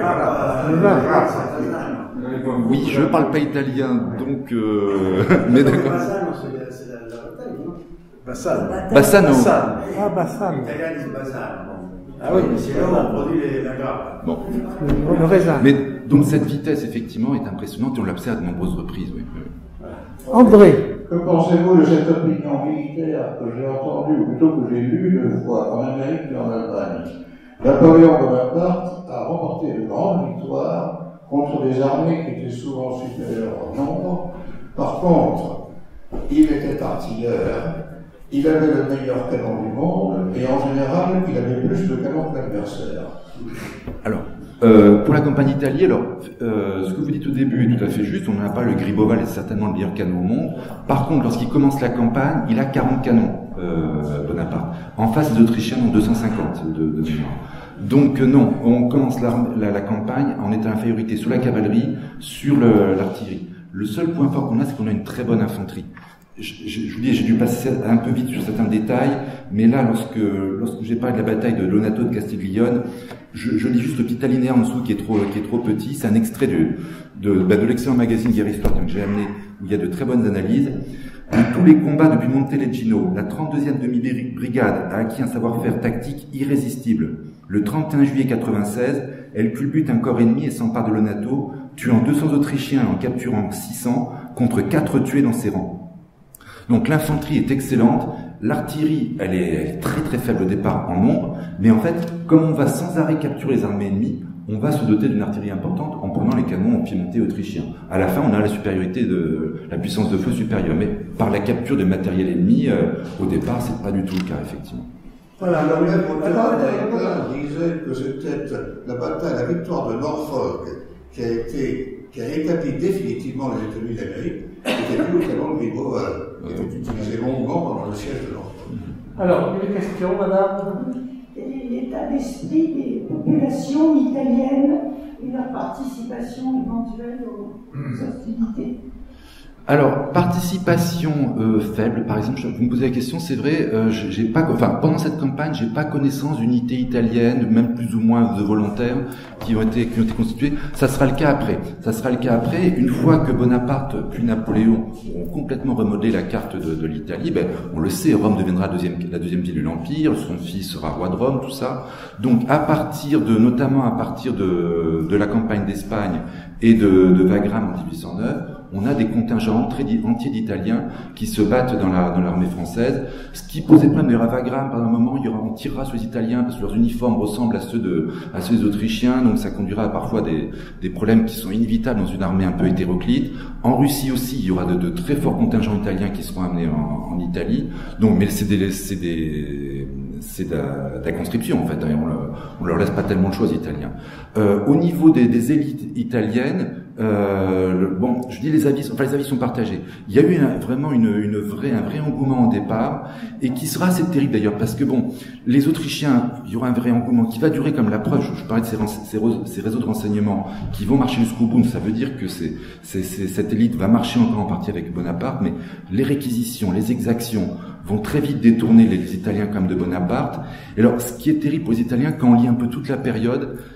Oui, je ne parle pas italien, donc... mais d'accord. Bassano, c'est la bataille, non? Bassano. Ah, Bassano. L'Italie, c'est Bassano. Ah oui, c'est là où on produit la grappa. Bon. Le raisin. Mais donc cette vitesse, effectivement, est impressionnante et on l'observe à de nombreuses reprises. Oui. André. Que pensez-vous de cette opinion militaire que j'ai entendue, ou plutôt que j'ai lue 2 fois, en Amérique et en Allemagne? Napoléon Bonaparte a remporté de grandes victoires contre des armées qui étaient souvent supérieures en nombre. Par contre, il était artilleur, il avait le meilleur canon du monde, et en général, il avait plus de canons que l'adversaire. Alors, pour la campagne d'Italie, ce que vous dites au début est tout à fait juste. On n'a pas le Griboval est certainement le meilleur canon au monde. Par contre, lorsqu'il commence la campagne, il a 40 canons, Bonaparte. En face, les Autrichiens ont 250 de mémoire. Donc non, on commence la campagne en étant infériorité sur la cavalerie, sur l'artillerie. Le seul point fort qu'on a, c'est qu'on a une très bonne infanterie. Je vous dis, j'ai dû passer un peu vite sur certains détails, mais là, lorsque j'ai parlé de la bataille de Lonato de Castiglione, je lis juste le petit alinéa en dessous qui est trop petit. C'est un extrait de l'excellent magazine Guerre Histoire que j'ai amené, où il y a de très bonnes analyses. De tous les combats depuis Montelegino, la 32e demi-brigade a acquis un savoir-faire tactique irrésistible. Le 31 juillet 96, elle culbute un corps ennemi et s'empare de Lonato, tuant 200 Autrichiens et en capturant 600, contre 4 tués dans ses rangs. Donc l'infanterie est excellente, l'artillerie, elle est très très faible au départ en nombre, mais en fait, comme on va sans arrêt capturer les armées ennemies, on va se doter d'une artillerie importante en prenant les canons piémontais autrichiens. À la fin, on a la supériorité de la puissance de feu supérieure, mais par la capture de matériel ennemi, au départ, c'est pas du tout le cas, effectivement. Voilà, alors le américain disait que c'était la victoire de Norfolk qui a établi définitivement les États-Unis d'Amérique, qui était plus au canon de Griboval, qui était utilisé longuement pendant le siège de Norfolk. Alors, une question, madame? Quel est l'état d'esprit des populations italiennes et leur participation éventuelle aux hostilités? Alors, participation faible, par exemple, vous me posez la question, c'est vrai, pendant cette campagne, j'ai pas connaissance d'unités italiennes, même plus ou moins de volontaires, qui ont été constituées. Ça sera le cas après. Une fois que Bonaparte puis Napoléon auront complètement remodelé la carte de l'Italie, on le sait, Rome deviendra la deuxième ville de l'Empire, son fils sera roi de Rome, tout ça. Donc, notamment à partir de la campagne d'Espagne et de Wagram en 1809, on a des contingents entiers d'Italiens qui se battent dans l'armée française. Ce qui posait problème d'ailleurs à Wagram, par un moment, on tirera sur les Italiens parce que leurs uniformes ressemblent à ceux des Autrichiens, donc ça conduira à parfois des problèmes qui sont inévitables dans une armée un peu hétéroclite. En Russie aussi, il y aura de très forts contingents italiens qui seront amenés en Italie. Donc, mais c'est de la conscription en fait, on leur laisse pas tellement de choix aux Italiens. Au niveau des élites italiennes, je dis les avis sont partagés. Il y a eu vraiment un vrai engouement au départ, et qui sera assez terrible d'ailleurs, parce que les Autrichiens, il y aura un vrai engouement qui va durer comme la preuve. Je parlais de ces réseaux de renseignement qui vont marcher jusqu'au bout. Ça veut dire que cette élite va marcher encore en partie avec Bonaparte, mais les réquisitions, les exactions vont très vite détourner les Italiens comme de Bonaparte. Et alors, ce qui est terrible pour les Italiens, quand on lit un peu toute la période,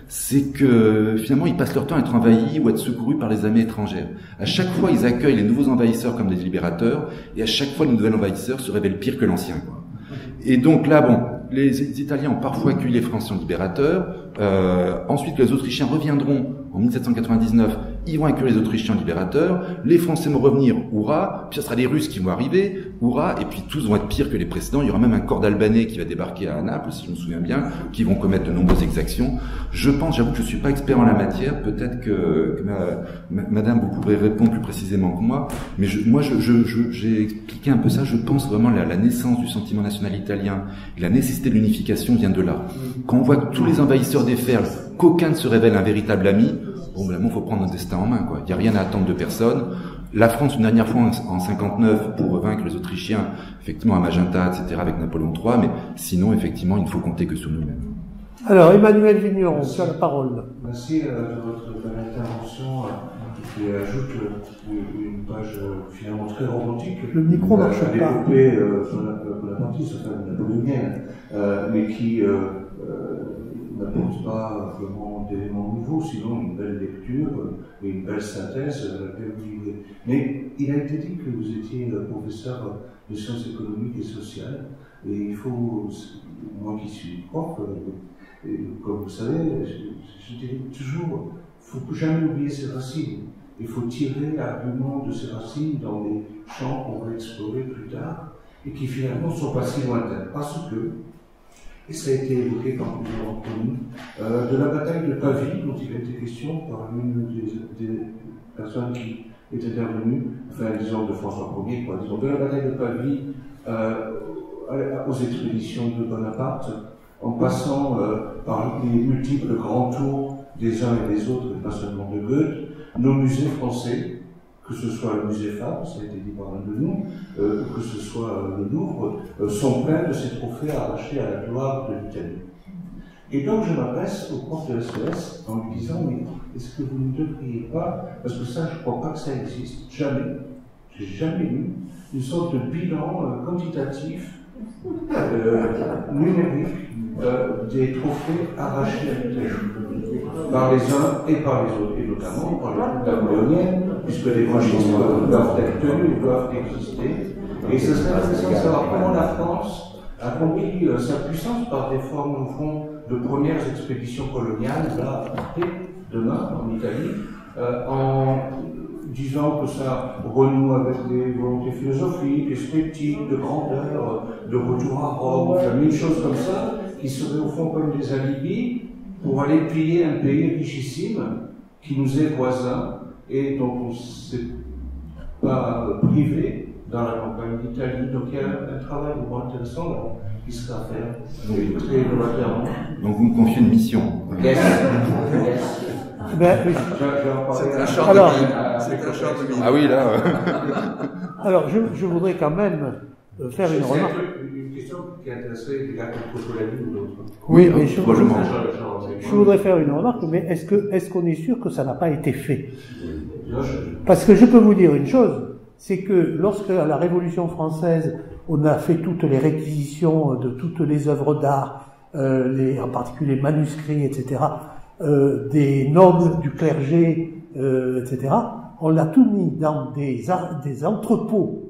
c'est que finalement ils passent leur temps à être envahis ou à être secourus par les armées étrangères. À chaque fois, ils accueillent les nouveaux envahisseurs comme des libérateurs, et à chaque fois, le nouvel envahisseur se révèle pire que l'ancien, quoi. Et donc là, bon, les Italiens ont parfois accueilli les Français en libérateurs. Ensuite, les Autrichiens reviendront en 1799. Ils vont accueillir les Autrichiens en libérateurs. Les Français vont revenir, hurrah. Puis ce sera les Russes qui vont arriver, hurrah. Et puis tous vont être pires que les précédents. Il y aura même un corps d'Albanais qui va débarquer à Naples, si je me souviens bien, qui vont commettre de nombreuses exactions. Je pense, j'avoue que je suis pas expert en la matière. Peut-être que Madame, vous pourrez répondre plus précisément que moi. Mais j'ai expliqué un peu ça. Je pense vraiment la naissance du sentiment national italien et la nécessité de l'unification vient de là. Quand on voit que tous les envahisseurs déferlent, qu'aucun ne se révèle un véritable ami, bon, ben, il faut prendre notre destin en main, quoi. Il n'y a rien à attendre de personne. La France, une dernière fois en 59, pour vaincre les Autrichiens, effectivement, à Magenta, etc., avec Napoléon III, mais sinon, effectivement, il ne faut compter que sur nous-mêmes. Alors, Emmanuel Vigneron, tu as la parole. Merci de votre intervention qui ajoute une page finalement très romantique. Le micro marche pas. L'épopée bonapartiste, enfin napoléonienne, mais qui n'apporte pas vraiment d'éléments nouveaux, sinon une belle lecture et une belle synthèse à laquelle vous livrez. Mais il a été dit que vous étiez professeur de sciences économiques et sociales, et il faut, moi qui suis prof, comme vous savez, je dirais toujours, il ne faut jamais oublier ses racines. Il faut tirer l'argument de ces racines dans les champs qu'on va explorer plus tard, et qui finalement ne sont pas si lointains. Parce que, et ça a été évoqué par plusieurs d'entre nous, de la bataille de Pavie, dont il a été question par l'une des personnes qui est intervenue, enfin disons de François Ier, quoi, disons, de la bataille de Pavie aux expéditions de Bonaparte, en passant par les multiples grands tours des uns et des autres, et pas seulement de Goethe, nos musées français, que ce soit le musée Fabre, ça a été dit par l'un de nous, que ce soit le Louvre, sont pleins de ces trophées arrachés à la gloire de l'Italie. Et donc je m'adresse au prof de SES en lui disant, mais est-ce que vous ne devriez pas, parce que ça je ne crois pas que ça existe, jamais, j'ai jamais lu, une sorte de bilan quantitatif, numérique, des trophées arrachés à l'Italie, par les uns et par les autres, et notamment par les troupes napoléoniennes, puisque les registres doivent être tenus, doivent exister. Et ce serait intéressant de savoir comment la France a compris sa puissance par des formes, au fond, de premières expéditions coloniales, là, demain, en Italie, en disant que ça renoue avec des volontés philosophiques, esthétiques, de grandeur, de retour à Rome, enfin, mille choses comme ça, qui seraient au fond comme des alibis pour aller piller un pays richissime qui nous est voisin et dont on ne s'est pas privé dans la campagne d'Italie. Donc il y a un travail vraiment intéressant là, qui sera à faire, très volontairement. Donc vous me confiez une mission. Yes. Ben, oui. C'est un chant Alors, de mine. Ah oui, là. Alors, je voudrais quand même faire une remarque. Une question qui intéresserait les gars comme Cocolani ou d'autres. Oui, mais je Je voudrais faire une remarque, mais est-ce qu'on est sûr que ça n'a pas été fait? Parce que je peux vous dire une chose, c'est que lorsque à la Révolution française, on a fait toutes les réquisitions de toutes les œuvres d'art, en particulier manuscrits, etc., des nobles du clergé, etc., on l'a tout mis dans des entrepôts,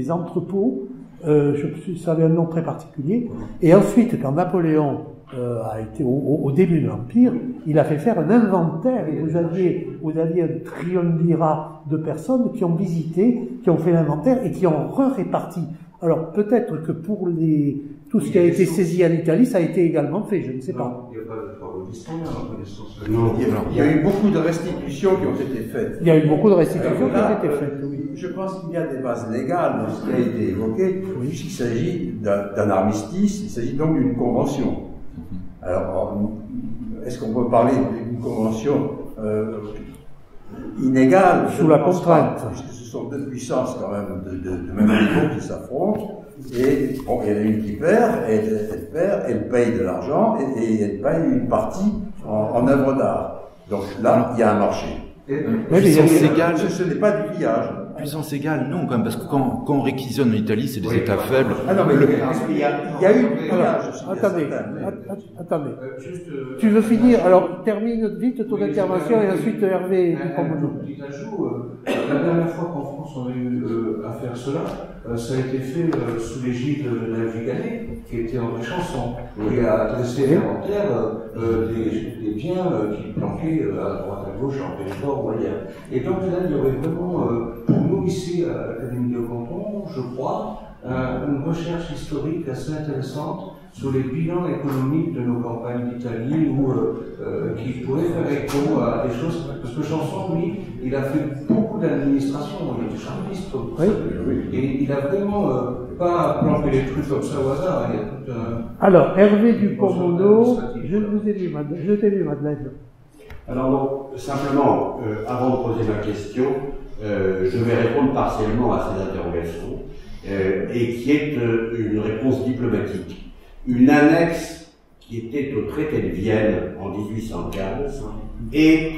ça avait un nom très particulier, et ensuite, quand Napoléon a été au début de l'Empire, il a fait faire un inventaire, et vous aviez un triumvirat de personnes qui ont visité, qui ont fait l'inventaire, et qui ont réparti. Alors, peut-être que pour tout ce qui a été saisi en Italie, ça a été également fait, je ne sais pas. Il n'y a pas de travaux d'histoire en connaissance. Il y a eu beaucoup de restitutions qui ont été faites. Il y a eu beaucoup de restitutions qui ont été faites, oui. Je pense qu'il y a des bases légales dans ce qui a été évoqué, puisqu'il s'agit d'un armistice, il s'agit donc d'une convention. Alors, est-ce qu'on peut parler d'une convention inégale? Sous la contrainte. Puisque ce sont deux puissances quand même de même niveau qui s'affrontent. Et bon, il y en a une qui perd, elle paye de l'argent et elle paye une partie en œuvre d'art. Donc là, il y a un marché. Mais Ce n'est pas du pillage. puissance égale, non, quand même, parce que quand on réquisitionne en Italie, c'est des États faibles. Ah non, mais il y a eu des pillages. Attendez. Tu veux finir? Alors, termine vite ton intervention et ensuite Hervé du Commodo. Un petit ajout. La dernière fois qu'en France on a eu à faire cela, ça a été fait sous l'égide d'Alain Viganet, qui était André Chanson, qui a laissé en terre des biens qui planquaient à droite à gauche, en territoire ou ailleurs. Et donc là, il y aurait vraiment, pour nous ici à l'Académie de Canton, je crois, une recherche historique assez intéressante sur les bilans économiques de nos campagnes d'Italie ou qui pourraient faire écho à des choses. Parce que Chanson, lui, il a fait beaucoup d'administration, il était chartiste, et il a vraiment pas planqué les trucs comme ça au hasard. Il y a tout un... Alors, Hervé du Commodo, je t'ai lu, Madeleine. Alors, donc, simplement, avant de poser ma question, je vais répondre partiellement à ces interrogations, et qui est une réponse diplomatique. Une annexe qui était au traité de Vienne en 1815 et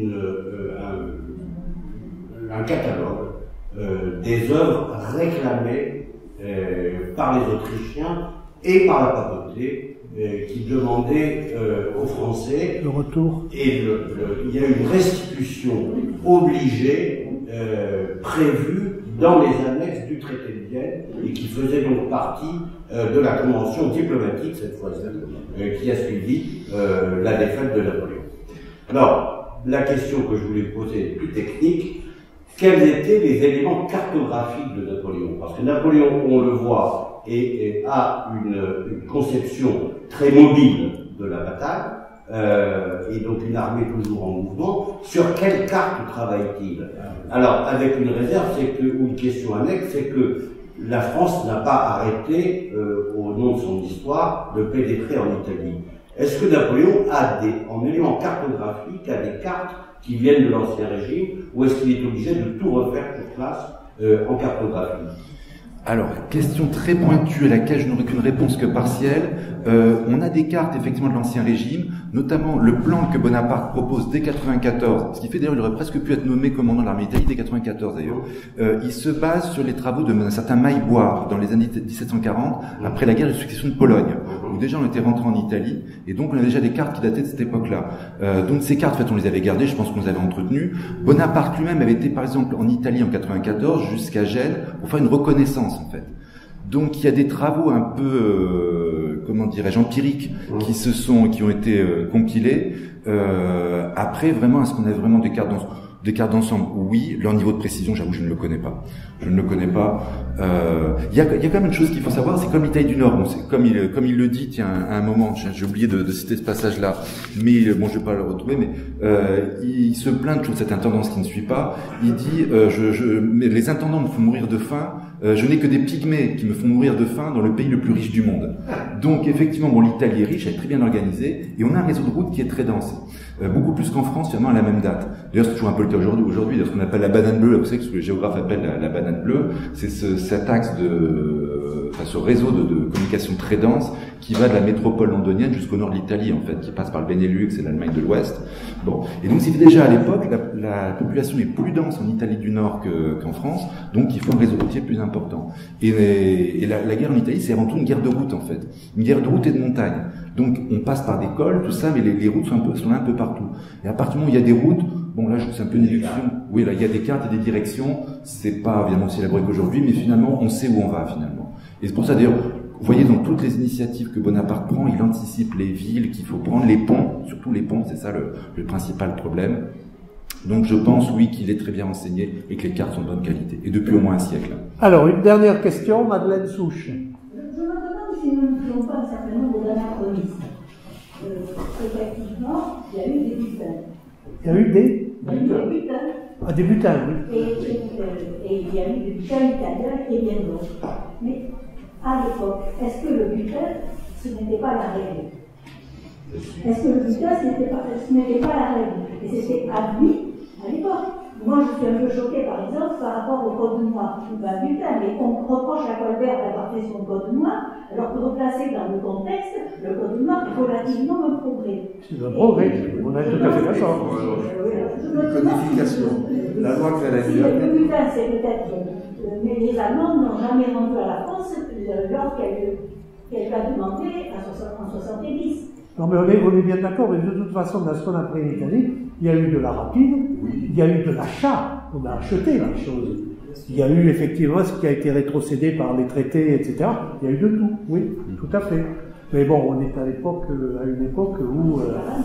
un catalogue des œuvres réclamées par les Autrichiens et par la papauté qui demandaient aux Français le retour. Et il y a une restitution obligée prévue dans les annexes du traité de Vienne et qui faisait donc partie de la convention diplomatique, cette fois-ci, qui a suivi la défaite de Napoléon. Alors, la question que je voulais poser est plus technique. Quels étaient les éléments cartographiques de Napoléon? Parce que Napoléon, on le voit, a une conception très mobile de la bataille, et donc une armée toujours en mouvement. Sur quelle carte travaille-t-il? Alors, avec une réserve, ou une question annexe, c'est que la France n'a pas arrêté, au nom de son histoire, de pénétrer en Italie. Est-ce que Napoléon a en éléments cartographiques, a des cartes qui viennent de l'Ancien Régime, ou est-ce qu'il est obligé de tout refaire sur place en cartographie? Alors, question très pointue à laquelle je n'aurai qu'une réponse que partielle. On a des cartes effectivement de l'Ancien Régime, notamment le plan que Bonaparte propose dès 94, ce qui fait d'ailleurs il aurait presque pu être nommé commandant de l'armée d'Italie dès 94 d'ailleurs. Il se base sur les travaux d'un certain Maillebois dans les années 1740, après la guerre de succession de Pologne, où déjà on était rentré en Italie, et donc on a déjà des cartes qui dataient de cette époque-là. Donc ces cartes, en fait, on les avait gardées, je pense qu'on les avait entretenues. Bonaparte lui-même avait été par exemple en Italie en 94 jusqu'à Gênes pour faire une reconnaissance en fait. Donc il y a des travaux un peu, comment dirais-je, empiriques qui ont été compilés. Après, vraiment, est-ce qu'on a vraiment des cartes d'ensemble? Oui. Leur niveau de précision, j'avoue, je ne le connais pas. Il y a quand même une chose qu'il faut savoir, c'est comme l'Italie du Nord. Bon, c'est comme il le dit, tiens, à un moment, j'ai oublié de citer ce passage-là, mais bon, je vais pas le retrouver, mais il se plaint de cette intendance qui ne suit pas. Il dit, mais les intendants me font mourir de faim. Je n'ai que des pygmées qui me font mourir de faim dans le pays le plus riche du monde. Donc effectivement, bon, l'Italie est riche, elle est très bien organisée, et on a un réseau de routes qui est très dense. Beaucoup plus qu'en France, finalement, à la même date. D'ailleurs, c'est toujours un peu le cas aujourd'hui, ce qu'on appelle la banane bleue, là, vous savez que ce que les géographes appellent la banane bleue, c'est cet axe ce réseau de communication très dense qui va de la métropole londonienne jusqu'au nord de l'Italie, en fait, qui passe par le Benelux et l'Allemagne de l'Ouest. Bon. Et donc, c'est déjà à l'époque, la population est plus dense en Italie du Nord qu'en France, donc il faut un réseau routier plus important. Et la guerre en Italie, c'est avant tout une guerre de route, en fait. Une guerre de route et de montagne. Donc, on passe par des cols, tout ça, mais les routes sont là un peu partout. Et à partir du moment où il y a des routes, bon, là, c'est un peu une illusion. Oui, là, il y a des cartes et des directions. C'est pas évidemment aussi élaboré qu'aujourd'hui, mais finalement, on sait où on va, finalement. Et c'est pour ça, d'ailleurs, vous voyez, dans toutes les initiatives que Bonaparte prend, il anticipe les villes qu'il faut prendre, les ponts, surtout les ponts, c'est ça le principal problème. Donc je pense, oui, qu'il est très bien renseigné et que les cartes sont de bonne qualité, et depuis au moins un siècle. Alors, une dernière question, Madeleine Souche. Je me demande si nous ne faisons pas un certain nombre d'anachronismes. Effectivement, il y a eu des butins. Il y a eu des butins. Ah, des butins, oui. Et il y a eu des butins italiens et bien d'autres. Mais à l'époque, est-ce que le butin, ce n'était pas la règle? Est-ce que le butin, ce n'était pas la règle? Et c'était admis à l'époque. Moi, je suis un peu choquée, par exemple, par rapport au code noir. Je ne suis pas bulletin, mais on reproche à Colbert d'avoir fait son code noir, alors que replacé dans le contexte, le code noir est relativement un progrès. C'est un progrès, on est tout à fait d'accord. Codification. La loi que la Si le bulletin, c'est peut-être. Mais les Allemands n'ont jamais rendu à la France lorsqu'elle l'a demandé en 70. Non, mais on est bien d'accord, mais de toute façon, dans ce qu'on a pris en Italie, il y a eu de la rapide, il y a eu de l'achat, on a acheté la chose. Il y a eu effectivement ce qui a été rétrocédé par les traités, etc. Il y a eu de tout, oui, tout à fait. Mais bon, on est à une époque où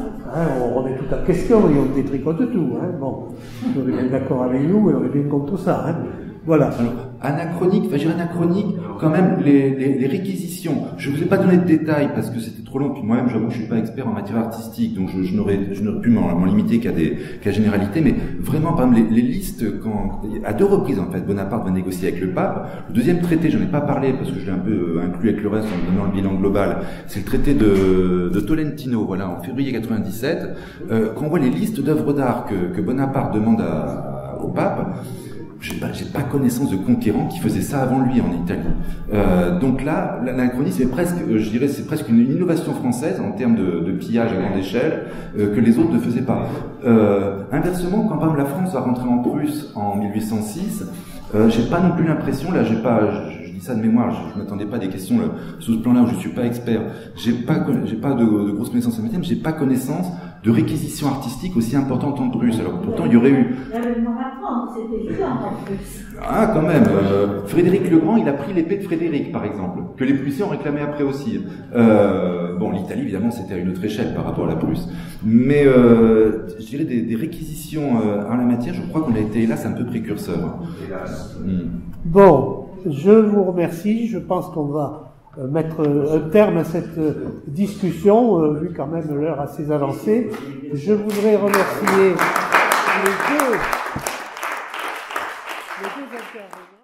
on remet tout en question et on détricote tout. Bon, on est bien d'accord avec nous et on est bien contre ça. Voilà. Alors, anachronique, quand même, les réquisitions. Je vous ai pas donné de détails parce que c'était trop long, puis moi-même, j'avoue que je suis pas expert en matière artistique, donc je n'aurais pu m'en limiter qu'à généralité, mais vraiment, par exemple, les listes, à 2 reprises, en fait, Bonaparte va négocier avec le pape. Le deuxième traité, j'en ai pas parlé parce que je l'ai un peu inclus avec le reste en donnant le bilan global. C'est le traité de Tolentino, voilà, en février 97, quand on voit les listes d'œuvres d'art que Bonaparte demande au pape. J'ai pas connaissance de conquérants qui faisaient ça avant lui en Italie. Donc là, l'anachronisme est presque, je dirais, c'est presque une innovation française en termes de pillage à grande échelle que les autres ne faisaient pas. Inversement, quand par exemple la France va rentrer en Prusse en 1806, j'ai pas non plus l'impression, là, je dis ça de mémoire, je m'attendais pas à des questions sous ce plan-là où je suis pas expert. J'ai pas de grosses connaissances en matière, mais j'ai pas connaissance de réquisition artistique aussi importante en Prusse. Alors pourtant il y aurait eu. Il y avait moins à prendre, c'était évident en Prusse. Ah, quand même. Frédéric le Grand, il a pris l'épée de Frédéric, par exemple, que les Prussiens ont réclamé après aussi. Bon, l'Italie, évidemment, c'était à une autre échelle par rapport à la Prusse. Mais je dirais des réquisitions en la matière, je crois qu'on a été, hélas, un peu précurseur. Bon, je vous remercie. Je pense qu'on va mettre un terme à cette discussion, vu quand même l'heure assez avancée. Je voudrais remercier les deux intervenants.